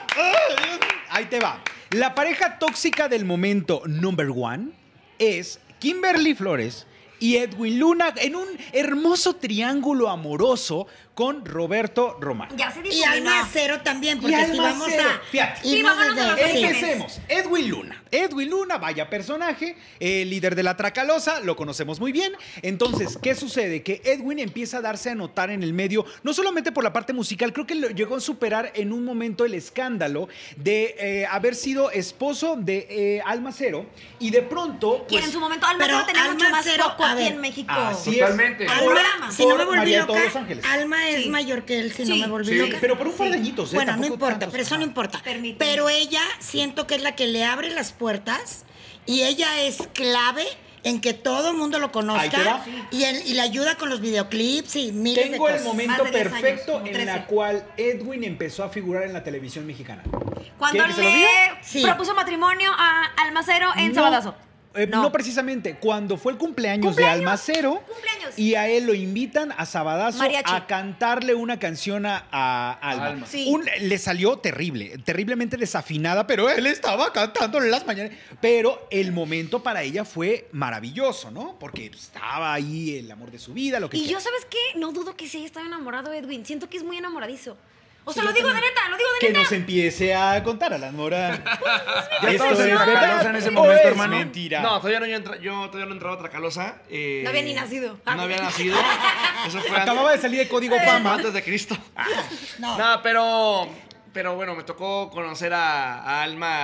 Ahí te va. La pareja tóxica del momento number one es Kimberly Flores y Edwin Luna en un hermoso triángulo amoroso con Roberto Román. Ya se Y difuminó. Alma Cero también, Y porque si Alma vamos Cero, a... fíjate. irnos Sí, vámonos a los desde- sí. Empecemos. Edwin Luna. Edwin Luna, vaya personaje, el líder de la Tracalosa, lo conocemos muy bien. Entonces, ¿qué sucede? Que Edwin empieza a darse a notar en el medio, no solamente por la parte musical, creo que lo llegó a superar en un momento el escándalo de eh, haber sido esposo de eh, Alma Cero y de pronto... Quien pues, en su momento Alma pero Cero tenía Alma mucho más Cero, foco a aquí ver, en México. así es. Totalmente. Por- Alma, si no me por volví María de loca, todos los Ángeles. Alma es Sí. mayor que él, si no Sí. me volví Sí. loca. Pero por un par de añitos, ¿eh? Bueno, no Tampoco importa, tantos. pero eso no Ajá. importa. Permíteme. Pero ella siento que es la que le abre las puertas y ella es clave en que todo el mundo lo Ahí te conozca va. y, él- y le ayuda con los videoclips y miles Tengo de el cosas. momento Más de diez perfecto años, como en trece. la cual Edwin empezó a figurar en la televisión mexicana. Cuando ¿Quieren que se lo le diga? Sí. propuso matrimonio a Almacero en No, Sabadazo. eh, no. precisamente. Cuando fue el cumpleaños, ¿Cumpleaños? de Almacero Cumpleaños. y a él lo invitan a Sabadazo Mariachi. a cantarle una canción a, a Alma. Alma. Sí. Un- le salió terrible, terriblemente desafinada, pero él estaba cantándole las mañanas. Pero el momento para ella fue maravilloso, ¿no? Porque estaba ahí el amor de su vida, lo que Y yo, quieras. ¿sabes qué? No dudo que sí haya estado enamorado de Edwin. Siento que es muy enamoradizo. O sea, Sí, lo yo digo de también. neta, lo digo de Que neta. nos empiece a contar a las moras. Ya ¿Esto estabas en es Tracalosa verdad en ese o momento, es hermano. mentira? No, todavía no, yo, entra- yo todavía no he entrado a Tracalosa. eh, No había ni nacido. No había nacido. Eso fue Acababa de salir de Código Fama. antes de Cristo. No. No, pero, pero bueno, me tocó conocer a, a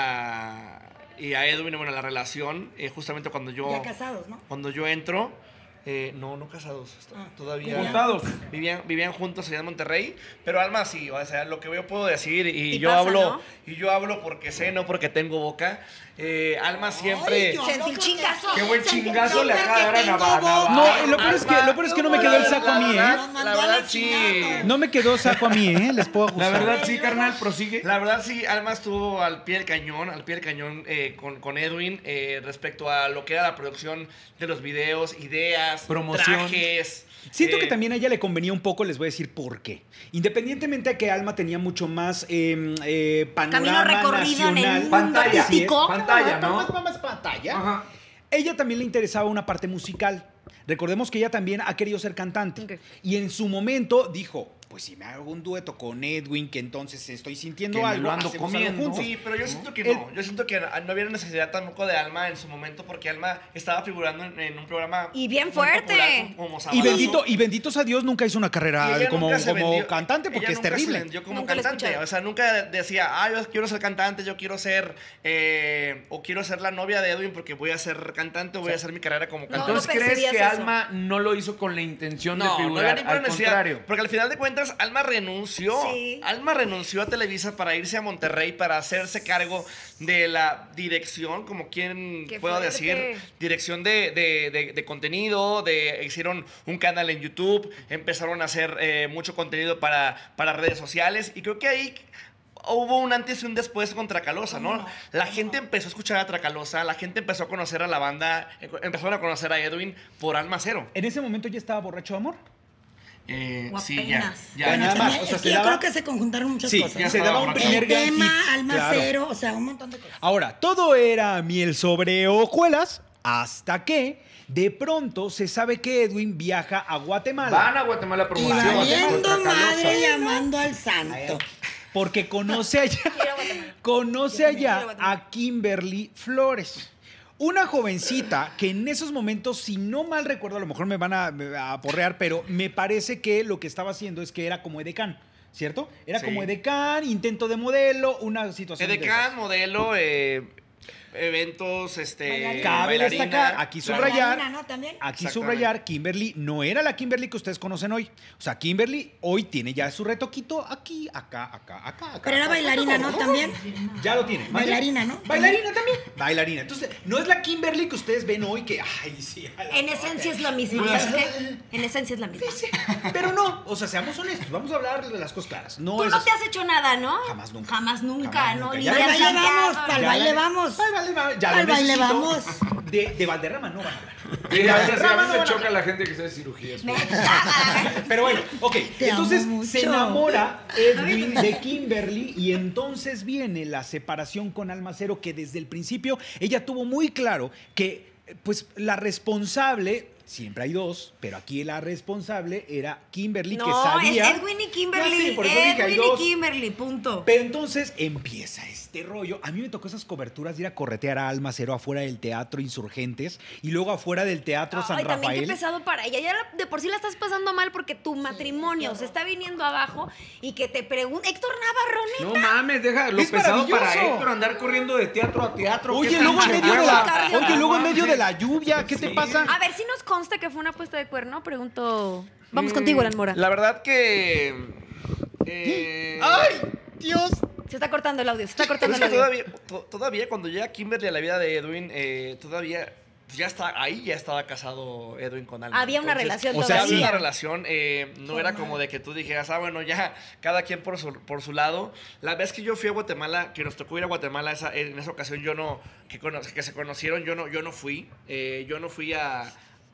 Alma y a Edwin, bueno, la relación, eh, justamente cuando yo, Ya casados, ¿no? cuando yo entro, eh, no, no casados, Ah, todavía Juntados. vivían, vivían juntos allá en Monterrey, pero Alma sí, o sea, lo que yo puedo decir y Y yo pasa, hablo, ¿no? y yo hablo porque sé, no porque tengo boca. eh, Alma siempre. Ay, yo Sentí hablo el porque- chingazo. Qué buen Sentí el chingazo le acaba de dar a tengo Nava- boca. No, eh, lo peor es que, Alma, lo peor es que no me la quedó el verdad- saco a mí, la ¿eh? verdad- Nos mandó La a la verdad sí. chingada. No me quedó saco a mí, ¿eh? Les puedo La ajustar. verdad, sí, carnal, prosigue. La verdad sí, Alma estuvo al pie del cañón, al pie del cañón eh, con, con Edwin eh, respecto a lo que era la producción de los videos, ideas, Promoción. trajes. Siento eh, que también a ella le convenía un poco, les voy a decir por qué. Independientemente de que Alma tenía mucho más eh, eh, panorama Camino recorrido en el nacional. mundo Pantalla. artístico. Pantalla, ¿no? Más, más, más pantalla. Ajá. Ella también le interesaba una parte musical. Recordemos que ella también ha querido ser cantante. Ok. Y en su momento dijo, pues si me hago un dueto con Edwin, que entonces estoy sintiendo Que me algo, lo ando hacemos algo comiendo. juntos. Sí, pero yo siento que El- no. Yo siento que no había necesidad tampoco de Alma en su momento porque Alma estaba figurando en, en un programa. Y bien muy fuerte. popular como Y, Sabadazo. bendito, y benditos a Dios nunca hizo una Y carrera ella como, nunca se como vendió- cantante porque ella es nunca se terrible. vendió como Nunca la he cantante. escuchado. O sea, nunca decía, ah, yo quiero ser cantante, yo quiero ser. eh, o quiero ser la novia de Edwin porque voy a ser cantante o voy a hacer mi carrera como No, cantante. Entonces, no ¿crees percibías que eso. Alma no lo hizo con la intención de No, no figurar? había ninguna Al necesidad. contrario. Porque al final de cuentas, Alma renunció. Sí. Alma renunció a Televisa para irse a Monterrey para hacerse cargo de la dirección, como quien Qué puedo fuerte. decir, dirección de, de- de- de contenido, de, hicieron un canal en YouTube, empezaron a hacer eh, mucho contenido para, para redes sociales y creo que ahí hubo un antes y un después con Tracalosa, ¿no? no? La gente empezó a escuchar a Tracalosa, la gente empezó a conocer a la banda, eh, empezaron a conocer a Edwin por Alma Cero. En ese momento ya estaba borracho de amor. Eh, O sí, ya. apenas. ya. Bueno, nada También, más, o sea, es se que yo daba- creo que se conjuntaron muchas Sí, cosas. ya se estaba daba un borracho. primer El gran tema, hit. Almacero, o sea, un montón de cosas. Ahora, todo era miel sobre hojuelas hasta que de pronto se sabe que Edwin viaja a Guatemala. Van a Guatemala a Y promoción. valiendo contra madre Calosa. llamando al santo. Porque conoce allá, Quiero Guatemala. conoce Yo también quiero allá Guatemala. a Kimberly Flores. Una jovencita que en esos momentos, si no mal recuerdo, a lo mejor me van a, me- a porrear, pero me parece que lo que estaba haciendo es que era como edecán, ¿cierto? Era Sí. como edecán, intento de modelo, una situación de Edecán, esas. modelo, eh, eventos, este, Bailarina. Cabe bailarina. destacar, aquí Claro. subrayar, Bailarina, ¿no? También. aquí Exactamente. subrayar, Kimberly no era la Kimberly que ustedes conocen hoy. O sea, Kimberly hoy tiene ya su retoquito aquí, acá, acá, acá, acá. Pero era acá, bailarina, acá, ¿no? acá. También. Ya lo tiene. ¿Mande? Bailarina, ¿no? Bailarina también. Bailarina. Entonces, no es la Kimberly que ustedes ven hoy que, ay, sí. a la En torre. esencia es lo mismo, Pues, ¿sabes qué? En esencia es la misma. Pero no, o sea, seamos honestos, vamos a hablar de las cosas claras. No Tú es no así. te has hecho nada, ¿no? Jamás nunca. Jamás nunca, Jamás ¿no? nunca. Ni Ya Al te le has baile necesito. vamos, cambiado, para el Ya baile le- vamos. Ay, vale, vale, ya Al lo baile necesito. vamos. De, de Valderrama no van a hablar. Sí, De a Valderrama mí no me van a choca hablar. la gente que sabe cirugías. Me pues. caga. Pero bueno, ok. Te entonces amo se mucho. enamora Edwin de Kimberly y entonces viene la separación con Almacero, que desde el principio ella tuvo muy claro que pues la responsable, siempre hay dos, pero aquí la responsable era Kimberly, que No, sabía. es Edwin y Kimberly. Ya sé, por eso dije, hay Edwin dos. y Kimberly, punto. Pero entonces empieza este rollo. A mí me tocó esas coberturas de ir a corretear a Alma Cero afuera del Teatro Insurgentes y luego afuera del Teatro San Ay, también qué Rafael. pesado para ella. Ya la- de por sí la estás pasando mal porque tu matrimonio se está viniendo abajo y que te pregunta. Héctor Navarro, No neta. mames, deja lo Es pesado para maravilloso. Héctor andar corriendo de teatro a teatro. Oye, ¿qué luego en pinche medio de hueva? la, Carga. oye, luego en No medio de mames. la lluvia, ¿qué te Sí. pasa? A ver, si nos consta que fue una puesta de cuerno, pregunto. Vamos Mm, contigo, Alan Mora. La verdad que... eh, ¡Ay, Dios! Se está cortando el audio, se está Pero cortando es el que audio. todavía, to- todavía cuando llega Kimberly a la vida de Edwin, eh, todavía pues ya está, ahí ya estaba casado Edwin con Alma. Había una relación o sea, Había sí. una relación, eh, no era como de que tú dijeras, ah, bueno, ya cada quien por su, por su lado. La vez que yo fui a Guatemala, que nos tocó ir a Guatemala, esa, en esa ocasión yo no, que, cono- que se conocieron, yo no, yo no fui, eh, yo no fui a,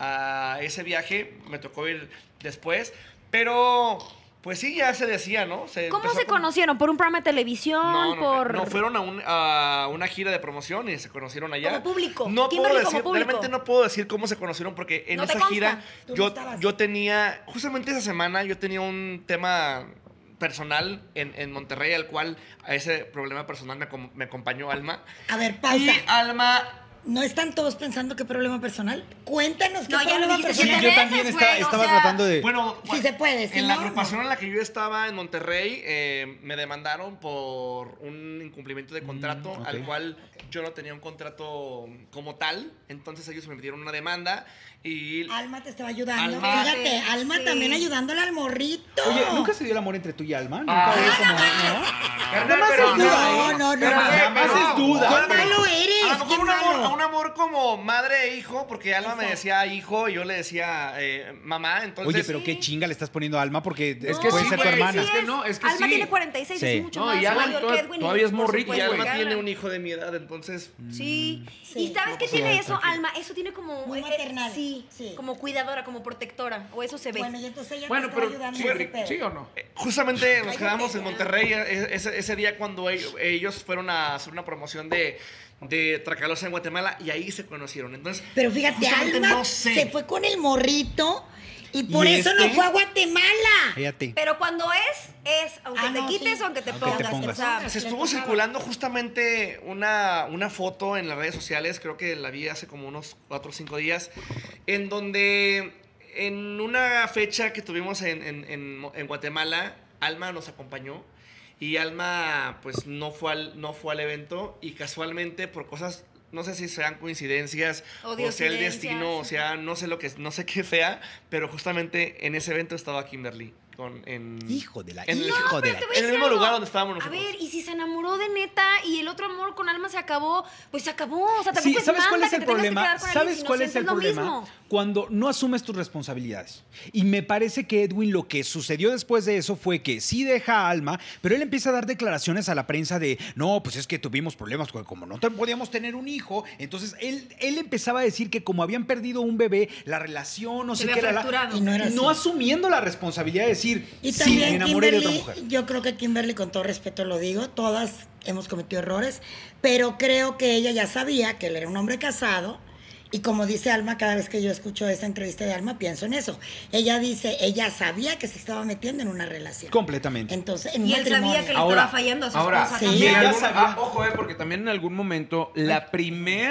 a ese viaje, me tocó ir después, pero pues sí, ya se decía, ¿no? Se ¿Cómo empezó se como- conocieron? ¿Por un programa de televisión? no, no, por... no, fueron a, un- a una gira de promoción y se conocieron allá. Como público. No Kimberly puedo como decir, público. realmente no puedo decir cómo se conocieron porque en No te esa consta. gira Tú no yo, estabas. yo tenía, justamente esa semana yo tenía un tema personal en, en Monterrey al cual a ese problema personal me, acom- me acompañó Alma. A ver, Y pausa. Alma... ¿No están todos pensando qué problema personal? Cuéntanos qué No, ya lo problema dijiste Sí, personal. siete yo también veces, estaba, güey, o estaba sea, tratando de... Bueno, Sí se puede, si en la no, agrupación no. en la que yo estaba en Monterrey, eh, me demandaron por un incumplimiento de contrato, ok. al cual yo no tenía un contrato como tal. Entonces ellos me metieron una demanda y... Alma te estaba ayudando. Alma. Fíjate, Sí, Alma sí. también ayudándole al morrito. Oye, ¿nunca se dio el amor entre tú y Alma? Ah. ¿Nunca hubo como, no? Carnal, Nada más pero es duda, no, ¿eh? no, no, Pero no. Nada más Pero- es duda. ¡Qué malo eres! A lo mejor ¡Qué un amor, malo! un amor como madre e hijo, porque Alma me Exacto. decía hijo y yo le decía eh, mamá, entonces... Oye, pero Sí. qué chinga le estás poniendo a Alma porque Es es que puede sí, ser tu güey, hermana. Es que no, es que Alma sí. tiene cuarenta y seis, Sí. es mucho No, más y Alan mayor toda- que Edwin. todavía es por morrito, Y supuesto Alma que tiene Alan. un hijo de mi edad, entonces... Sí. Sí. ¿Y sabes qué Sí, tiene eso, tranquilo. Alma? Eso tiene como... Muy eh, maternal. Sí, Sí. como cuidadora, como protectora. O eso se ve. Bueno, y entonces ella Bueno, te pero estaba ayudando sí, en ese Rick, pedo. ¿sí o no? Eh, Justamente nos Cállate, quedamos en ya. Monterrey e- ese, ese día cuando ellos, ellos fueron a hacer una promoción de, de Tracalosa en Guatemala y ahí se conocieron. Entonces, Pero fíjate, justamente Alma no sé. se fue con el morrito y por ¿Y eso este? no fue a Guatemala. Fíjate. Pero cuando es, es, aunque Ah, te no, quites sí. o aunque te Aunque te pongas. pongas. O sea, Se le estuvo tocaba. circulando justamente una, una foto en las redes sociales, creo que la vi hace como unos cuatro o cinco días, en donde en una fecha que tuvimos en, en- en- en Guatemala, Alma nos acompañó y Alma pues no fue, al, no fue al evento y casualmente por cosas, no sé si sean coincidencias O o sea el diosidencias. destino, o sea, no sé lo que, no sé qué sea, pero justamente en ese evento estaba Kimberly. Con, en, Hijo de la en el- hijo de la. te voy a en el decir mismo algo. lugar donde estábamos A nosotros. ver, y si se enamoró de neta y el otro amor con Alma se acabó, pues se acabó. O sea, Sí, tampoco ¿sabes es cuál manda es que el te tengas que problema? quedar con alguien ¿Sabes si no cuál es sientes el lo problema? mismo. Cuando no asumes tus responsabilidades. Y me parece que Edwin lo que sucedió después de eso fue que sí deja a Alma, pero él empieza a dar declaraciones a la prensa de, no, pues es que tuvimos problemas, porque como no te- podíamos tener un hijo, entonces él, él empezaba a decir que como habían perdido un bebé, la relación, no Se sé había qué era, la- fracturado. Y no era así. no asumiendo la responsabilidad de decir, Y sí, me también enamoré de otra Kimberly, mujer. yo creo que Kimberly, con todo respeto lo digo, todas hemos cometido errores, pero creo que ella ya sabía que él era un hombre casado y como dice Alma, cada vez que yo escucho esta entrevista de Alma, pienso en eso. Ella dice, ella sabía que se estaba metiendo en una relación. Completamente. Entonces, en un Y él sabía matrimonio. que le Ahora- estaba fallando a su Ahora, esposa sí, y también. en ella algún- sabía. ah, ojo, eh, porque también en algún momento la primer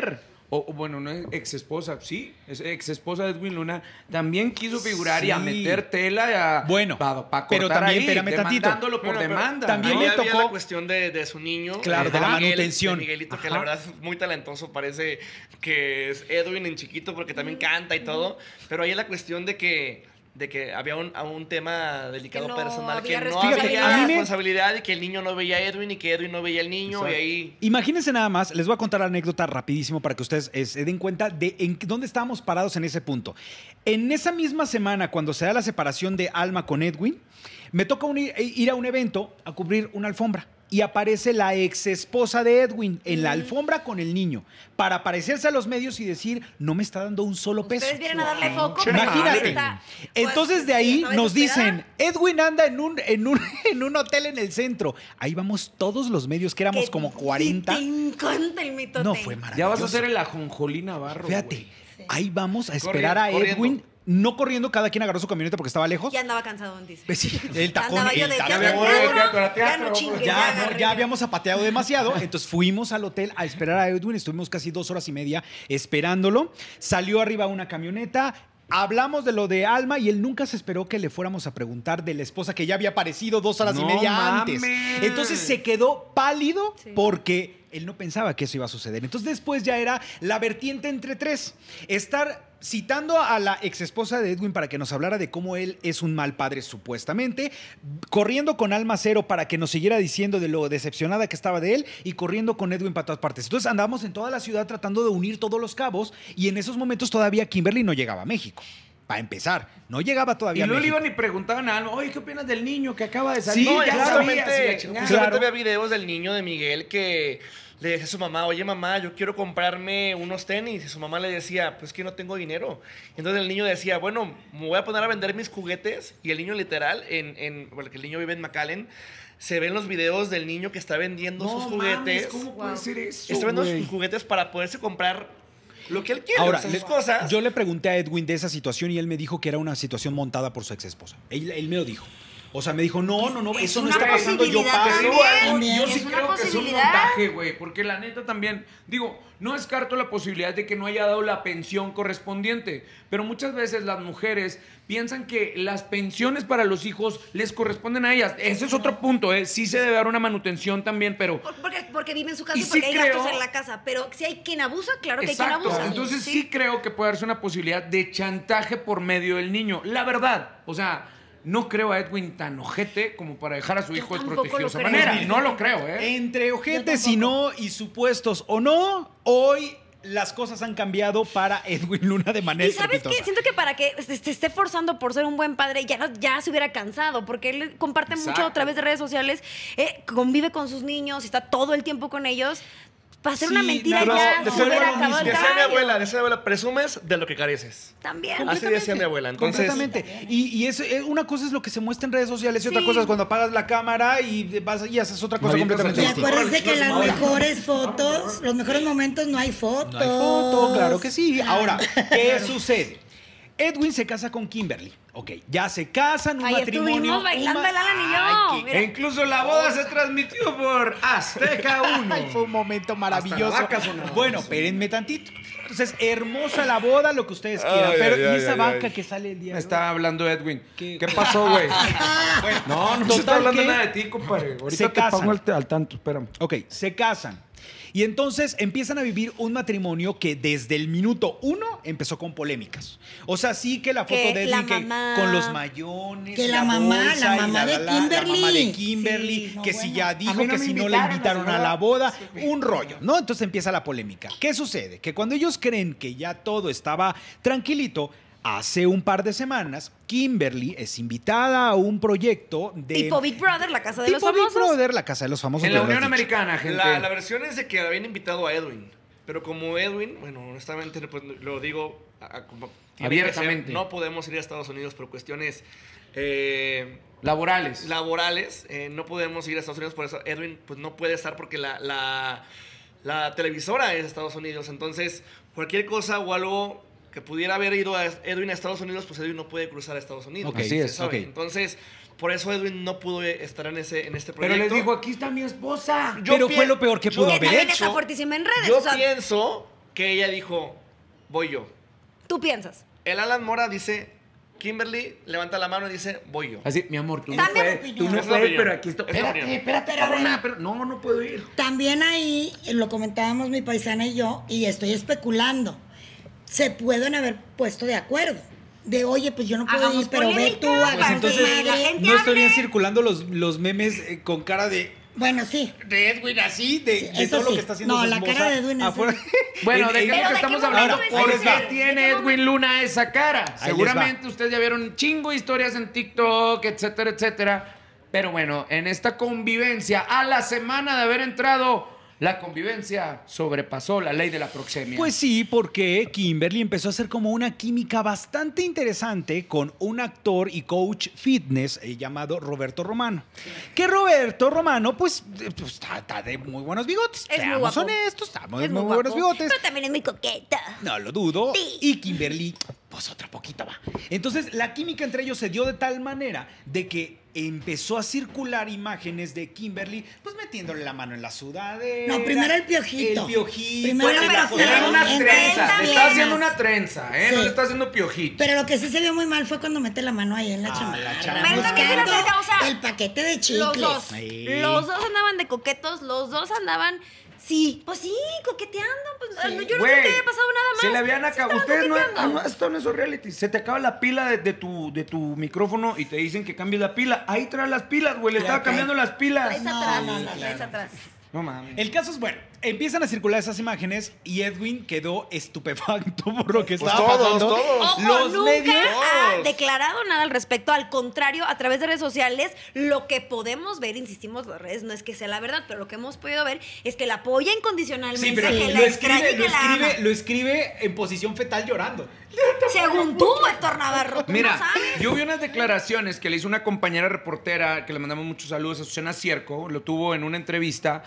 o, o bueno, no es ex esposa, sí, es ex esposa de Edwin Luna, también quiso figurar y a Sí. meter tela a, Bueno, pa- pa pero cortar también, ahí, espérame tantito. demandándolo por Bueno, pero demanda. también ¿no? le Ahí había tocó- la cuestión de, de su niño. Claro, de la Miguel, manutención. de Miguelito, que Ajá. la verdad es muy talentoso. Parece que es Edwin en chiquito porque también canta y todo. Pero ahí es la cuestión de que, de que había un, un tema delicado Que no personal. Que había no responsabilidad. había A mí me- responsabilidad y que el niño no veía a Edwin y que Edwin no veía al niño. Exacto. Y ahí... Imagínense nada más, les voy a contar la anécdota rapidísimo para que ustedes eh, se den cuenta de en dónde estábamos parados en ese punto. En esa misma semana, cuando se da la separación de Alma con Edwin, me toca un- ir a un evento a cubrir una alfombra. Y aparece la ex esposa de Edwin en la alfombra con el niño para aparecerse a los medios y decir, no me está dando un solo peso. Ustedes vienen a darle foco. Che, pero Imagínate. está- pues, Entonces de ahí estaba nos desesperada. dicen, Edwin anda en un, en, un, en un hotel en el centro. Ahí vamos todos los medios, que éramos Que como cuarenta. Te encanta el mitote. No, fue maravilloso. Ya vas a ser el ajonjolí Navarro. Fíjate, güey. ahí vamos a esperar Corriendo, a Edwin. corriendo. No corriendo, cada quien agarró su camioneta porque estaba lejos. Ya andaba cansado antes. Pues sí, el tacón, Andaba yo el de tacón. ya, me ya, voy, ya, teatro, no, a teatro, ya no chingues, Ya, ya, no, agarré. ya habíamos zapateado demasiado, entonces fuimos al hotel a esperar a Edwin, estuvimos casi dos horas y media esperándolo, salió arriba una camioneta, hablamos de lo de Alma y él nunca se esperó que le fuéramos a preguntar de la esposa que ya había aparecido dos horas y No media mames. antes. Entonces se quedó pálido Sí. porque él no pensaba que eso iba a suceder. Entonces después ya era la vertiente entre tres, estar citando a la ex esposa de Edwin para que nos hablara de cómo él es un mal padre supuestamente, corriendo con Alma Cero para que nos siguiera diciendo de lo decepcionada que estaba de él y corriendo con Edwin para todas partes. Entonces andábamos en toda la ciudad tratando de unir todos los cabos y en esos momentos todavía Kimberly no llegaba a México. Para empezar, no llegaba Y todavía a luego le México. iban y preguntaban a Alma, oye, ¿qué opinas del niño que acaba de salir? Sí, No, y ya claro. justamente, sabías, y la chingada. justamente Claro. había videos del niño de Miguel que le decía a su mamá, oye mamá, yo quiero comprarme unos tenis. Y su mamá le decía, pues que no tengo dinero. Y entonces el niño decía, bueno, me voy a poner a vender mis juguetes. Y el niño literal, en, en porque el niño vive en McAllen, se ven los videos del niño que está vendiendo No sus mames, juguetes. ¿cómo puede Wow. ser eso, Está vendiendo güey? sus juguetes para poderse comprar lo que él quiere, Ahora, o sea, le- sus cosas. yo le pregunté a Edwin de esa situación y él me dijo que era una situación montada por su ex esposa. Él, él me lo dijo. O sea, me dijo, no, no, no, Es eso no una está pasando, yo posibilidad paso. Pero también. algo, yo Es sí una creo que es un posibilidad. montaje, güey, porque la neta también, digo, no descarto la posibilidad de que no haya dado la pensión correspondiente, pero muchas veces las mujeres piensan que las pensiones para los hijos les corresponden a ellas. Ese es otro punto, ¿eh? Sí se debe dar una manutención también, pero... Por- Porque, porque vive en su casa Y y sí porque hay gastos creo- en la casa. Pero si hay quien abusa, claro que hay Exacto. quien abusa. Entonces sí. creo que puede darse una posibilidad de chantaje por medio del niño. La verdad, o sea, no creo a Edwin tan ojete como para dejar a su Yo hijo tampoco desprotegido de lo esa creo. manera. No lo creo, ¿eh? Entre Yo ojetes tampoco. y no, y supuestos o no, hoy las cosas han cambiado para Edwin Luna de manera Y sabes qué, estrepitosa. siento que para que se se esté forzando por ser un buen padre, ya, no- ya se hubiera cansado, porque él comparte mucho Exacto. a través de redes sociales, eh, convive con sus niños, está todo el tiempo con ellos. Para hacer una Sí, mentira pero ya de se ser hubiera lo acabado el mismo. Decía mi caballo. abuela, decía mi abuela, presumes de lo que careces. También. Así decía mi abuela. Entonces, Completamente. Y, y es, eh, una cosa es lo que se muestra en redes sociales y otra Sí. cosa es cuando apagas la cámara y vas y haces otra cosa Ahorita completamente Y salió. distinta. acuérdense que las mejores fotos, los mejores momentos no hay fotos. No hay foto, claro que sí. Ahora, ¿qué sucede? Edwin se casa con Kimberly. Ok, ya se casan, un Ahí matrimonio. estuvimos bailando un ma- el Alan y yo. Ay, qué- Mira. E incluso la boda se transmitió por Azteca uno. Ay, fue un momento maravilloso. Hasta la vaca sonaba. Bueno, espérenme tantito. Entonces, hermosa la boda, lo que ustedes quieran. Ay, pero, ay, ¿y ay, esa ay, vaca ay. que sale el día Me de hoy? estaba hablando Edwin. ¿Qué? ¿Qué, pasó, güey? Bueno, No, no se está total hablando que- nada de ti, compadre. Ahorita Se te casan. pongo al, al tanto, espérame. Ok, se casan. Y entonces empiezan a vivir un matrimonio que desde el minuto uno empezó con polémicas. O sea, sí que la foto Que de la Edwin que mamá. con los mayones. Que y la mamá, bolsa, la y mamá de La Kimberly. mamá de Kimberly, Sí, no, que si bueno. ya A dijo mí no que me si no le invitaron, invitaron a señora. la boda, un rollo, ¿no? Entonces empieza la polémica. ¿Qué sucede? Que cuando ellos creen que ya todo estaba tranquilito, hace un par de semanas, Kimberly es invitada a un proyecto de... Tipo Big Brother, la casa de los tipo Big famosos. Brother, la casa de los famosos. En la de Unión verdad, dicho. Americana, gente. la, la versión es de que habían invitado a Edwin. Pero como Edwin, bueno, honestamente pues, lo digo a- a- como tiene que Abiertamente. ser, no podemos ir a Estados Unidos por cuestiones eh, Laborales. laborales. eh, no podemos ir a Estados Unidos, por eso Edwin pues, no puede estar porque la, la, la televisora es de Estados Unidos. Entonces, cualquier cosa o algo que pudiera haber ido a Edwin a Estados Unidos, pues Edwin no puede cruzar a Estados Unidos. Ok, Así se es, sabe. ok. Entonces, por eso Edwin no pudo estar en, ese, en este Pero proyecto. les dijo, aquí está mi esposa. Yo Pero pi- fue lo peor que yo pudo Que haber también pienso- está fuertísima en redes. Yo o sea, pienso que ella dijo, voy yo. ¿Tú piensas? El Alan Mora dice, Kimberly levanta la mano y dice, voy yo. Así, mi amor, tú no También puedes, opinión. tú no Es puedes, opinión. pero aquí estoy. Es Espérate, opinión. espérate, Pero cabrona, bueno. pero no, no puedo ir. También ahí, eh, lo comentábamos mi paisana y yo, y estoy especulando, se pueden haber puesto de acuerdo. De, oye, pues yo no puedo Hagamos ir, pero ve polémica, tú, pues hagamos entonces, madre. la gente No estarían hable. circulando los, los memes eh, con cara de, Bueno, sí. de Edwin así, de, Sí, de eso todo lo sí. que está haciendo No, su la esposa cara de Edwin es afuera. Bueno, En- ¿de en- qué es lo Pero que ¿de qué estamos momento hablando? es ¿Por eso? qué ¿De tiene qué Edwin Luna esa cara? les Seguramente ustedes ya vieron un chingo de historias en TikTok, etcétera, etcétera. Pero bueno, en esta convivencia, a la semana de haber entrado, la convivencia sobrepasó la ley de la proxemia. Pues sí, porque Kimberly empezó a hacer como una química bastante interesante con un actor y coach fitness eh, llamado Roberto Romano. Que Roberto Romano, pues, eh, pues, está, está de muy buenos bigotes. Es muy Seamos guapo. honestos, está muy, Es muy muy buenos guapo, bigotes. pero también es muy coqueta. No lo dudo. Sí. Y Kimberly, pues otra poquita va. Entonces, la química entre ellos se dio de tal manera de que empezó a circular imágenes de Kimberly, pues metiéndole la mano en la sudadera. No, primero el piojito. El piojito. Primero Bueno, el pero piojito. Era una En trenza, trenza le está piernas. haciendo una trenza, ¿eh? No Sí. le está haciendo piojito. Pero lo que sí se vio muy mal fue cuando mete la mano ahí en la Ah, chamarra. la chamarra. Pero también se la buscando acerca, o sea, el paquete de chicles. Los dos. Sí. Los dos andaban de coquetos, los dos andaban. Sí, pues sí, coqueteando. Pues, Sí. no, yo no Güey, creo que haya pasado nada más. Se le habían Sí acabado. estaban Ustedes no, coqueteando. no han estado en esos reality. Se te acaba la pila de, de tu, de tu micrófono y te dicen que cambies la pila. Ahí trae las pilas, güey. Le estaba ok. cambiando las pilas. Traes No, atrás, no, no, traes no. atrás. No mames. El caso es, bueno, empiezan a circular esas imágenes y Edwin quedó estupefacto por lo que Pues estaba todos, pasando. todos. Ojo, Los nunca medios... ha Todos. declarado nada al respecto. Al contrario, a través de redes sociales, lo que podemos ver, insistimos, las redes no es que sea la verdad, pero lo que hemos podido ver es que la apoya incondicionalmente, Sí, pero que lo la extraña escribe, y lo, que la ama. escribe, lo escribe en posición fetal llorando. Según tú, Héctor Navarro, tú Mira, no sabes. yo vi unas declaraciones que le hizo una compañera reportera, que le mandamos muchos saludos, a Susana Cierco, lo tuvo en una entrevista,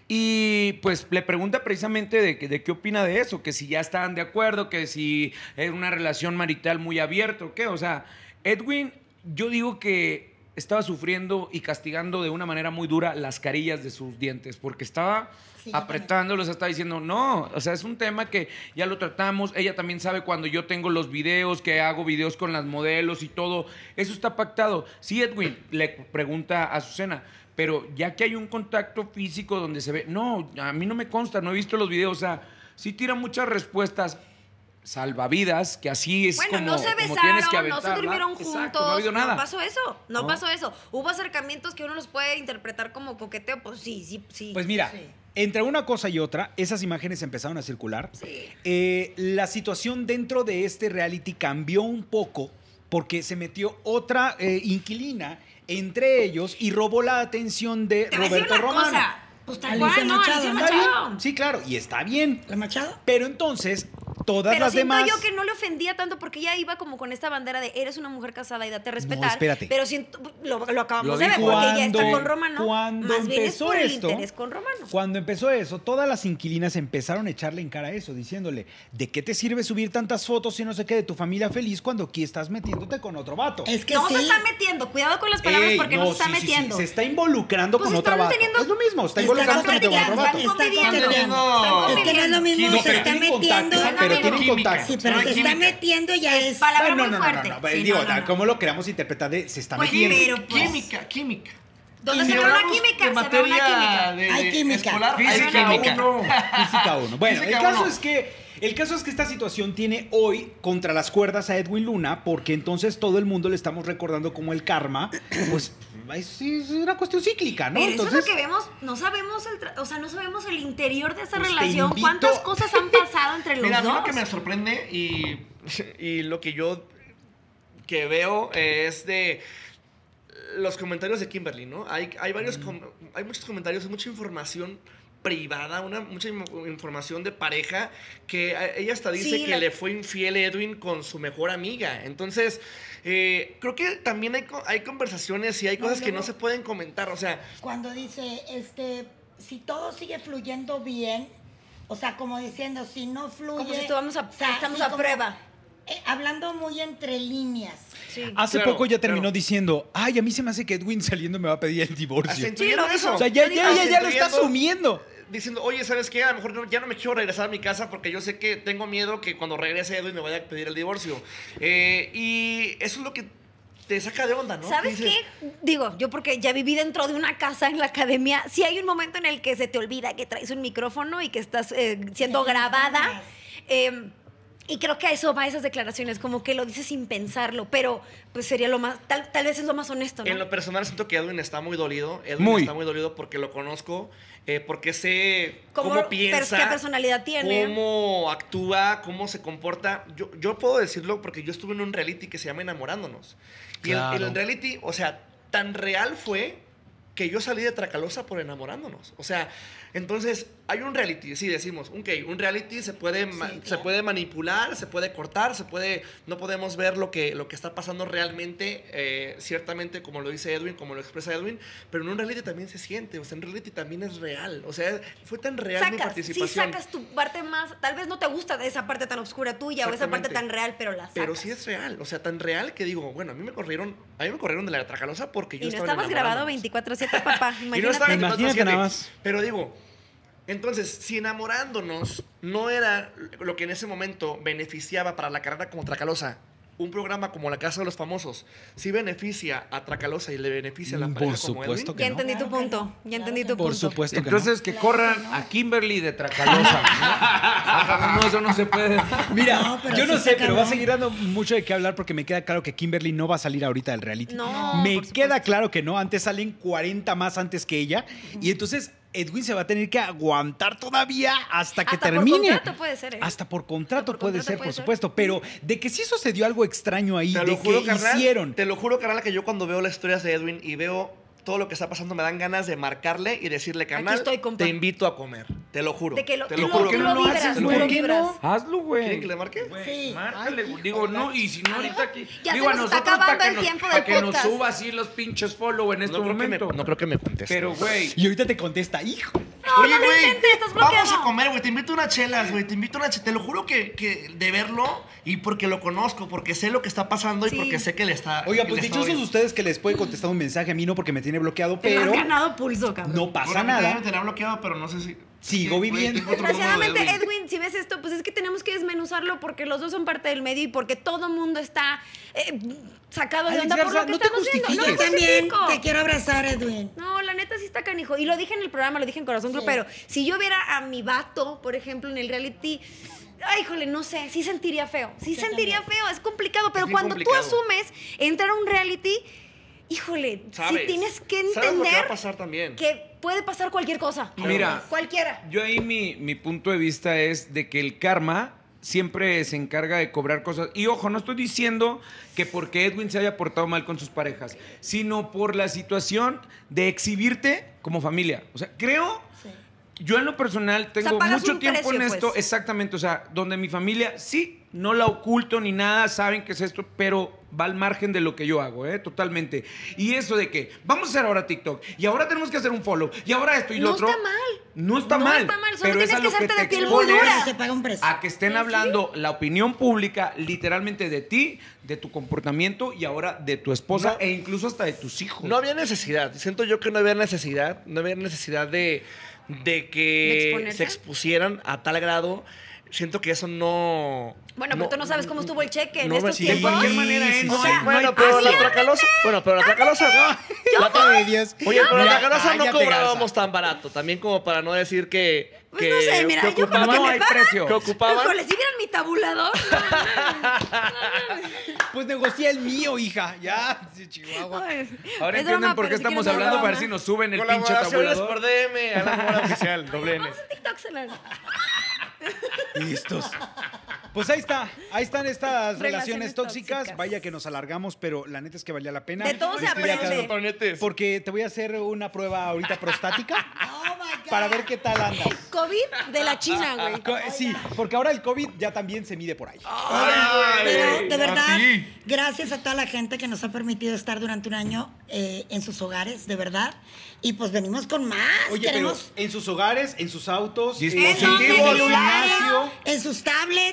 y pues le pregunta precisamente de, que- de qué opina de eso, que si ya estaban de acuerdo, que si es una relación marital muy abierta o qué. O sea, Edwin, yo digo que estaba sufriendo y castigando de una manera muy dura las carillas de sus dientes, porque estaba Sí, yo apretándolos, estaba diciendo, no, o sea, es un tema que ya lo tratamos, ella también sabe cuando yo tengo los videos, que hago videos con las modelos y todo, eso está pactado. Sí, Edwin, le pregunta a Azucena, pero ya que hay un contacto físico donde se ve, no, a mí no me consta, no he visto los videos, o sea, sí tira muchas respuestas salvavidas, que así es Bueno, como, no se como besaron, tienes que no aventarla. se durmieron Exacto, juntos. no ha habido nada. pasó eso, no, No. pasó eso. Hubo acercamientos que uno los puede interpretar como coqueteo, pues sí, sí, sí. Pues mira, Sí. entre una cosa y otra, esas imágenes empezaron a circular. Sí. Eh, la situación dentro de este reality cambió un poco porque se metió otra eh, inquilina entre ellos y robó la atención de Te voy a decir Roberto una Romano. cosa. Pues tal Alicia cual, ¿no? Machado. Alicia ¿Está bien? Machado. Sí, claro, y está bien. ¿La Machado? Pero entonces, todas Pero las siento demás... yo que no le ofendía tanto porque ella iba como con esta bandera de eres una mujer casada y date a respetar. No, espérate. Pero siento, lo, lo acabamos Lo de ver dijo porque ella está cuando- con Romano. cuando Más bien es empezó por el esto, interés con Romano. Cuando empezó eso, todas las inquilinas empezaron a echarle en cara eso, diciéndole, ¿de qué te sirve subir tantas fotos y no sé qué de tu familia feliz cuando aquí estás metiéndote con otro vato? Es que No sí. se está metiendo. Cuidado con las palabras Ey, porque no, se está sí, sí, sí, metiendo. se está involucrando Pues con otra están vato. teniendo- Es lo mismo, está Está involucrando con otro coqueteando, vato. está conviviendo. coqueteando. Están Es que no es lo mismo, No, se pero está tienen metiendo. contacto, pero tienen Química. contacto. Sí, pero No se hay está química. metiendo ya Es es. palabra Ay, no, muy no, no, fuerte. no, no, Sí, digo, no, no, no. ¿cómo lo queramos interpretar de se está Pues, metiendo? pero, pues, Química, química. ¿Dónde Y se si ve una hablamos química? de Se ve una materia química. de- Hay de química. escolar, hay Física química. uno. Física uno. Bueno, Física el caso uno. es que el caso es que esta situación tiene hoy contra las cuerdas a Edwin Luna, porque entonces todo el mundo le estamos recordando como el karma, pues es, es una cuestión cíclica, ¿no? Pero eso entonces, es lo que vemos, no sabemos el, tra- o sea, no sabemos el interior de esa Pues te relación, invito- cuántas cosas han pasado entre los Mira, a mí dos. lo que me sorprende y, y lo que yo que veo es de los comentarios de Kimberly, ¿no? Hay, hay varios, com- hay muchos comentarios, hay mucha información privada, una, mucha im- información de pareja que eh, ella hasta dice Sí, que la- le fue infiel Edwin con su mejor amiga. Entonces, eh, creo que también hay, co- hay conversaciones y hay No, cosas que luego- no se pueden comentar. O sea, Cuando dice, este, si todo sigue fluyendo bien, o sea, como diciendo, si no fluye. Como si estamos a- o sea, estamos sí, a como, prueba. eh, hablando muy entre líneas. Sí. hace Claro, poco ya terminó claro. diciendo, ay, ay, a mí se me hace que Edwin saliendo me va a pedir el divorcio. hasta intuyendo lo eso. dijo. O sea, ya, Lo ya, dijo. ya, ya lo está Incluyendo- asumiendo. diciendo, oye, ¿sabes qué? A lo mejor no- ya no me quiero regresar a mi casa porque yo sé que tengo miedo que cuando regrese Edwin me vaya a pedir el divorcio. Eh, y eso es lo que te saca de onda, ¿no? ¿Sabes Dices, qué? Digo, yo porque ya viví dentro de una casa en la academia, sí hay un momento en el que se te olvida que traes un micrófono y que estás eh, siendo grabada. Eh, y creo que a eso va esas declaraciones, como que lo dices sin pensarlo, pero pues sería lo más, tal, tal vez es lo más honesto, ¿no? En lo personal siento que Edwin está muy dolido. Edwin Muy. está muy dolido porque lo conozco, eh, porque sé ¿Cómo- cómo per- piensa, qué personalidad tiene? cómo actúa, cómo se comporta. Yo, yo puedo decirlo porque yo estuve en un reality que se llama Enamorándonos. Y el- Claro. el, reality, o sea, tan real fue que yo salí de Tracalosa por Enamorándonos. O sea, entonces hay un reality, sí decimos, ok, un reality se puede, ma- Sí, claro. se puede manipular, se puede cortar, se puede, no podemos ver lo que, lo que está pasando realmente, eh, ciertamente como lo dice Edwin, como lo expresa Edwin, pero en un reality también se siente, o sea, en un reality también es real, o sea, fue tan real mi Sacas, sí participación. sacas tu parte más, tal vez no te gusta de esa parte tan oscura tuya o esa parte Exactamente. tan real, pero la sacas. Pero sí es real, o sea, tan real que digo, bueno, a mí me corrieron, a mí me corrieron de la Tracalosa porque yo Y no estaba estabas grabado enamorándonos. veinticuatro siete, papá. Y no Imagínate. estaba en Imagínate veinticuatro siete. nada más. Pero digo, entonces, si enamorándonos no era lo que en ese momento beneficiaba para la carrera como Tracalosa, un programa como La Casa de los Famosos, sí beneficia a Tracalosa y le beneficia a la Mm, pareja por como supuesto Edwin. que Ya no. entendí tu Claro que punto. no. Ya entendí tu Por punto. supuesto que no. Entonces que corran a Kimberly de Tracalosa. ¿no? No, eso no se puede. Mira, No, pero yo no sí sé, está pero va a cabrón. seguir dando mucho de qué hablar porque me queda claro que Kimberly no va a salir ahorita del reality. No, me por supuesto. queda claro que no. Antes salen cuarenta más antes que ella. Y entonces Edwin se va a tener que aguantar todavía hasta que Hasta por termine. contrato puede ser, ¿eh? Hasta por contrato Hasta por puede contrato ser, puede por ser. supuesto. Pero de que sí sucedió algo extraño ahí, Te de lo juro, que carnal, hicieron. te lo juro, carnal, que yo cuando veo las historias de Edwin y veo todo lo que está pasando, me dan ganas de marcarle y decirle, carnal, estoy, compa. te invito a comer. Te lo juro. De que lo, te tú lo lo, juro. tú ¿Por qué lo no lo vibras, haces, tú güey? lo ¿Por qué vibras. no? Hazlo, güey. ¿Quieren que le marque? Sí. Márcale, güey. Digo, no, y si no ahorita aquí. Ya se digo, a nos está nosotros para acabando que el nos, tiempo para del que nos podcast. suba así los pinches follow en este no, creo que me, momento. no creo que me conteste. Pero, güey. Y ahorita te contesta, hijo. No, Oye, no lo güey, intentes, estás bloqueado. vamos a comer, güey. Te invito a unas chelas, güey. Te invito a una chelas. Te lo juro que, que de verlo y porque lo conozco, porque sé lo que está pasando Sí. y porque sé que le está. Oiga, que pues le está dichosos doliendo. ustedes que les puede contestar un mensaje a mí, no porque me tiene bloqueado, Te has pero ganado pulso, cabrón. no pasa Bueno, a mí también nada. me tenía bloqueado, pero no sé si. Sigo Güey, viviendo. tengo otro número de Desgraciadamente, Edwin. Edwin, si ves esto, pues es que tenemos que desmenuzarlo porque los dos son parte del medio y porque todo mundo está eh, sacado de Alex onda por Garza, lo que no te estamos haciendo. justifiques. No Yo me también justifico. te quiero abrazar, Edwin. No, la neta sí está canijo. Y lo dije en el programa, lo dije en Corazón Club, Sí. pero si yo viera a mi vato, por ejemplo, en el reality, ay, híjole, no sé, sí sentiría feo. Sí Yo sentiría también. feo, es complicado. Pero bien cuando complicado. tú asumes entrar a un reality, híjole, ¿Sabes? sí tienes que ¿Sabes lo que va a entender pasar también? que puede pasar cualquier cosa. Mira. Cualquiera. Yo ahí mi, mi punto de vista es de que el karma siempre se encarga de cobrar cosas. Y ojo, no estoy diciendo que porque Edwin se haya portado mal con sus parejas, sino por la situación de exhibirte como familia. O sea, creo... Sí. Yo en lo personal tengo pagas mucho un tiempo precio, en esto, pues. exactamente, o sea, donde mi familia sí, no la oculto ni nada, saben que es esto, pero va al margen de lo que yo hago, ¿eh? Totalmente. Y eso de que vamos a hacer ahora TikTok y ahora tenemos que hacer un follow y ahora esto y lo No otro. está mal. No está No mal. está mal, solo pero es tienes a que lo que hacerte te de piel muy expones dura. Se paga un precio. a que estén hablando la opinión pública literalmente de ti, de tu comportamiento y ahora de tu esposa No. e incluso hasta de tus hijos. No había necesidad. Siento yo que no había necesidad. No había necesidad de, de ¿De que exponerse? se expusieran a tal grado. Siento que eso no. Bueno, pero tú no sabes cómo estuvo el cheque en no me- estos sí, de tiempos. cualquier manera, ¿eh? sí, No sí. hay- no hay Bueno, pero la precio. tracalosa. Bueno, pero la tracalosa. Ay, Dios. Oye, pero la Mira, tracalosa no cállate, cobrábamos Garza. tan barato. También como para no decir que. Pues que, no sé, mira, que yo con lo ocupaban- que No me hay pagan, precio. que ocupaban. híjole, si vieran mi tabulador. Pues negocia el mío, hija. Ya, sí, Chihuahua. Ay, Ahora es entienden broma, por qué pero si estamos quieres hablando más para ver si broma. nos suben el pinche Colaboraciones tabulador. por D M a la cámara oficial, doble N. Vamos a TikTok, Celana. Listos. Pues ahí está, ahí están estas relaciones, Relaciones tóxicas. tóxicas. Vaya que nos alargamos, pero la neta es que valía la pena. De todo se Estoy acá- aprende. Tonetes. Porque te voy a hacer una prueba ahorita prostática Oh my God. para ver qué tal andas. COVID de la China, güey. Co- Sí, porque ahora el COVID ya también se mide por ahí. Oigan, pero de verdad, así. gracias a toda la gente que nos ha permitido estar durante un año eh, en sus hogares, de verdad. Y pues venimos con más. Oye, Queremos pero en sus hogares, en sus autos, Dispositivos. en su celulares, gimnasio. en sus tablets.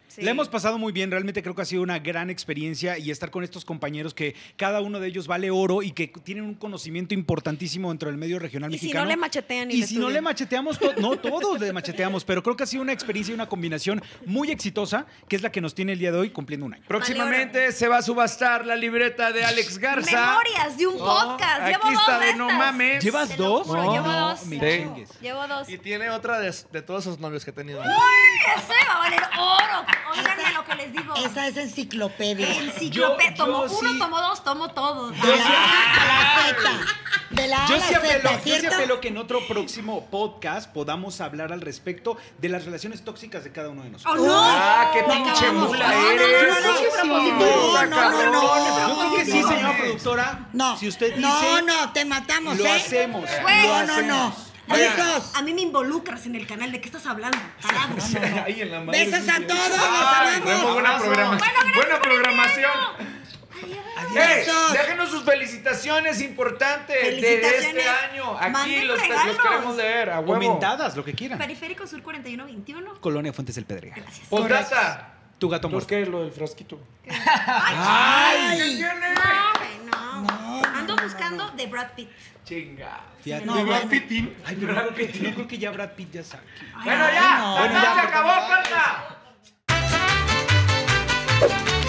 Sí. La hemos pasado muy bien, realmente creo que ha sido una gran experiencia y estar con estos compañeros que cada uno de ellos vale oro y que tienen un conocimiento importantísimo dentro del medio regional Y si mexicano. no le machetean y Y le si no le estudian. macheteamos, to- no todos le macheteamos, pero creo que ha sido una experiencia y una combinación muy exitosa, que es la que nos tiene el día de hoy cumpliendo un año. Próximamente se va a subastar la libreta de Alex Garza. Memorias de un podcast. Oh, Llevo aquí dos está de de no estas. mames. ¿Llevas Te lo dos? juro, No, llevo no, dos. me Sí. chingues. Llevo dos. Y tiene otra de, de todos esos novios que he tenido. Ese va a valer oro. Oiganme lo que les digo. Esa es enciclopedia. Enciclopedia. Yo- Tomo yo uno, sí. tomo dos, tomo todos. De la A a la Z. De la A a Yo la sí, apelo, Z, yo sí ¿cierto? apelo que en otro próximo podcast podamos hablar al respecto de las relaciones tóxicas de cada uno de nosotros. ¡Oh, no! Ah, qué No, pinche no, mula no, no, eres. no, no, no, Sí, no, no, puta, no, cabrón. no, no. Yo creo que sí, señora productora. No. Si usted dice, No, no, te matamos, lo ¿eh? hacemos. Güey. lo No, no, no. hacemos. Oigan. Besos. A mí me involucras en el canal. ¿De qué estás hablando? Tarado. Ahí en la madre, Besos sí, a sí. todos, los Ay, tenemos amamos. buena programación. Buena programación. Hey, Besos. déjenos sus felicitaciones importantes de este Felicitaciones. año. Aquí Manden los, regalos. los queremos leer, a huevo. Comentadas, lo que quieran. Periférico Sur cuarenta y uno veintiuno. Colonia Fuentes del Pedregal. Gracias. Postdata. Tu gato ¿Entonces muerto. qué es lo del frasquito? Ay. ¿Qué tiene? No, güey, no. No, Ando no, no, buscando de Brad Pitt. Chinga. Fíjate. No, ¿De Brad bueno. Pittin? Ay, pero no creo, que, no creo que ya Brad Pitt ya sabe. Bueno, ya. no. La Bueno, noche ya, acabó, porque- corta.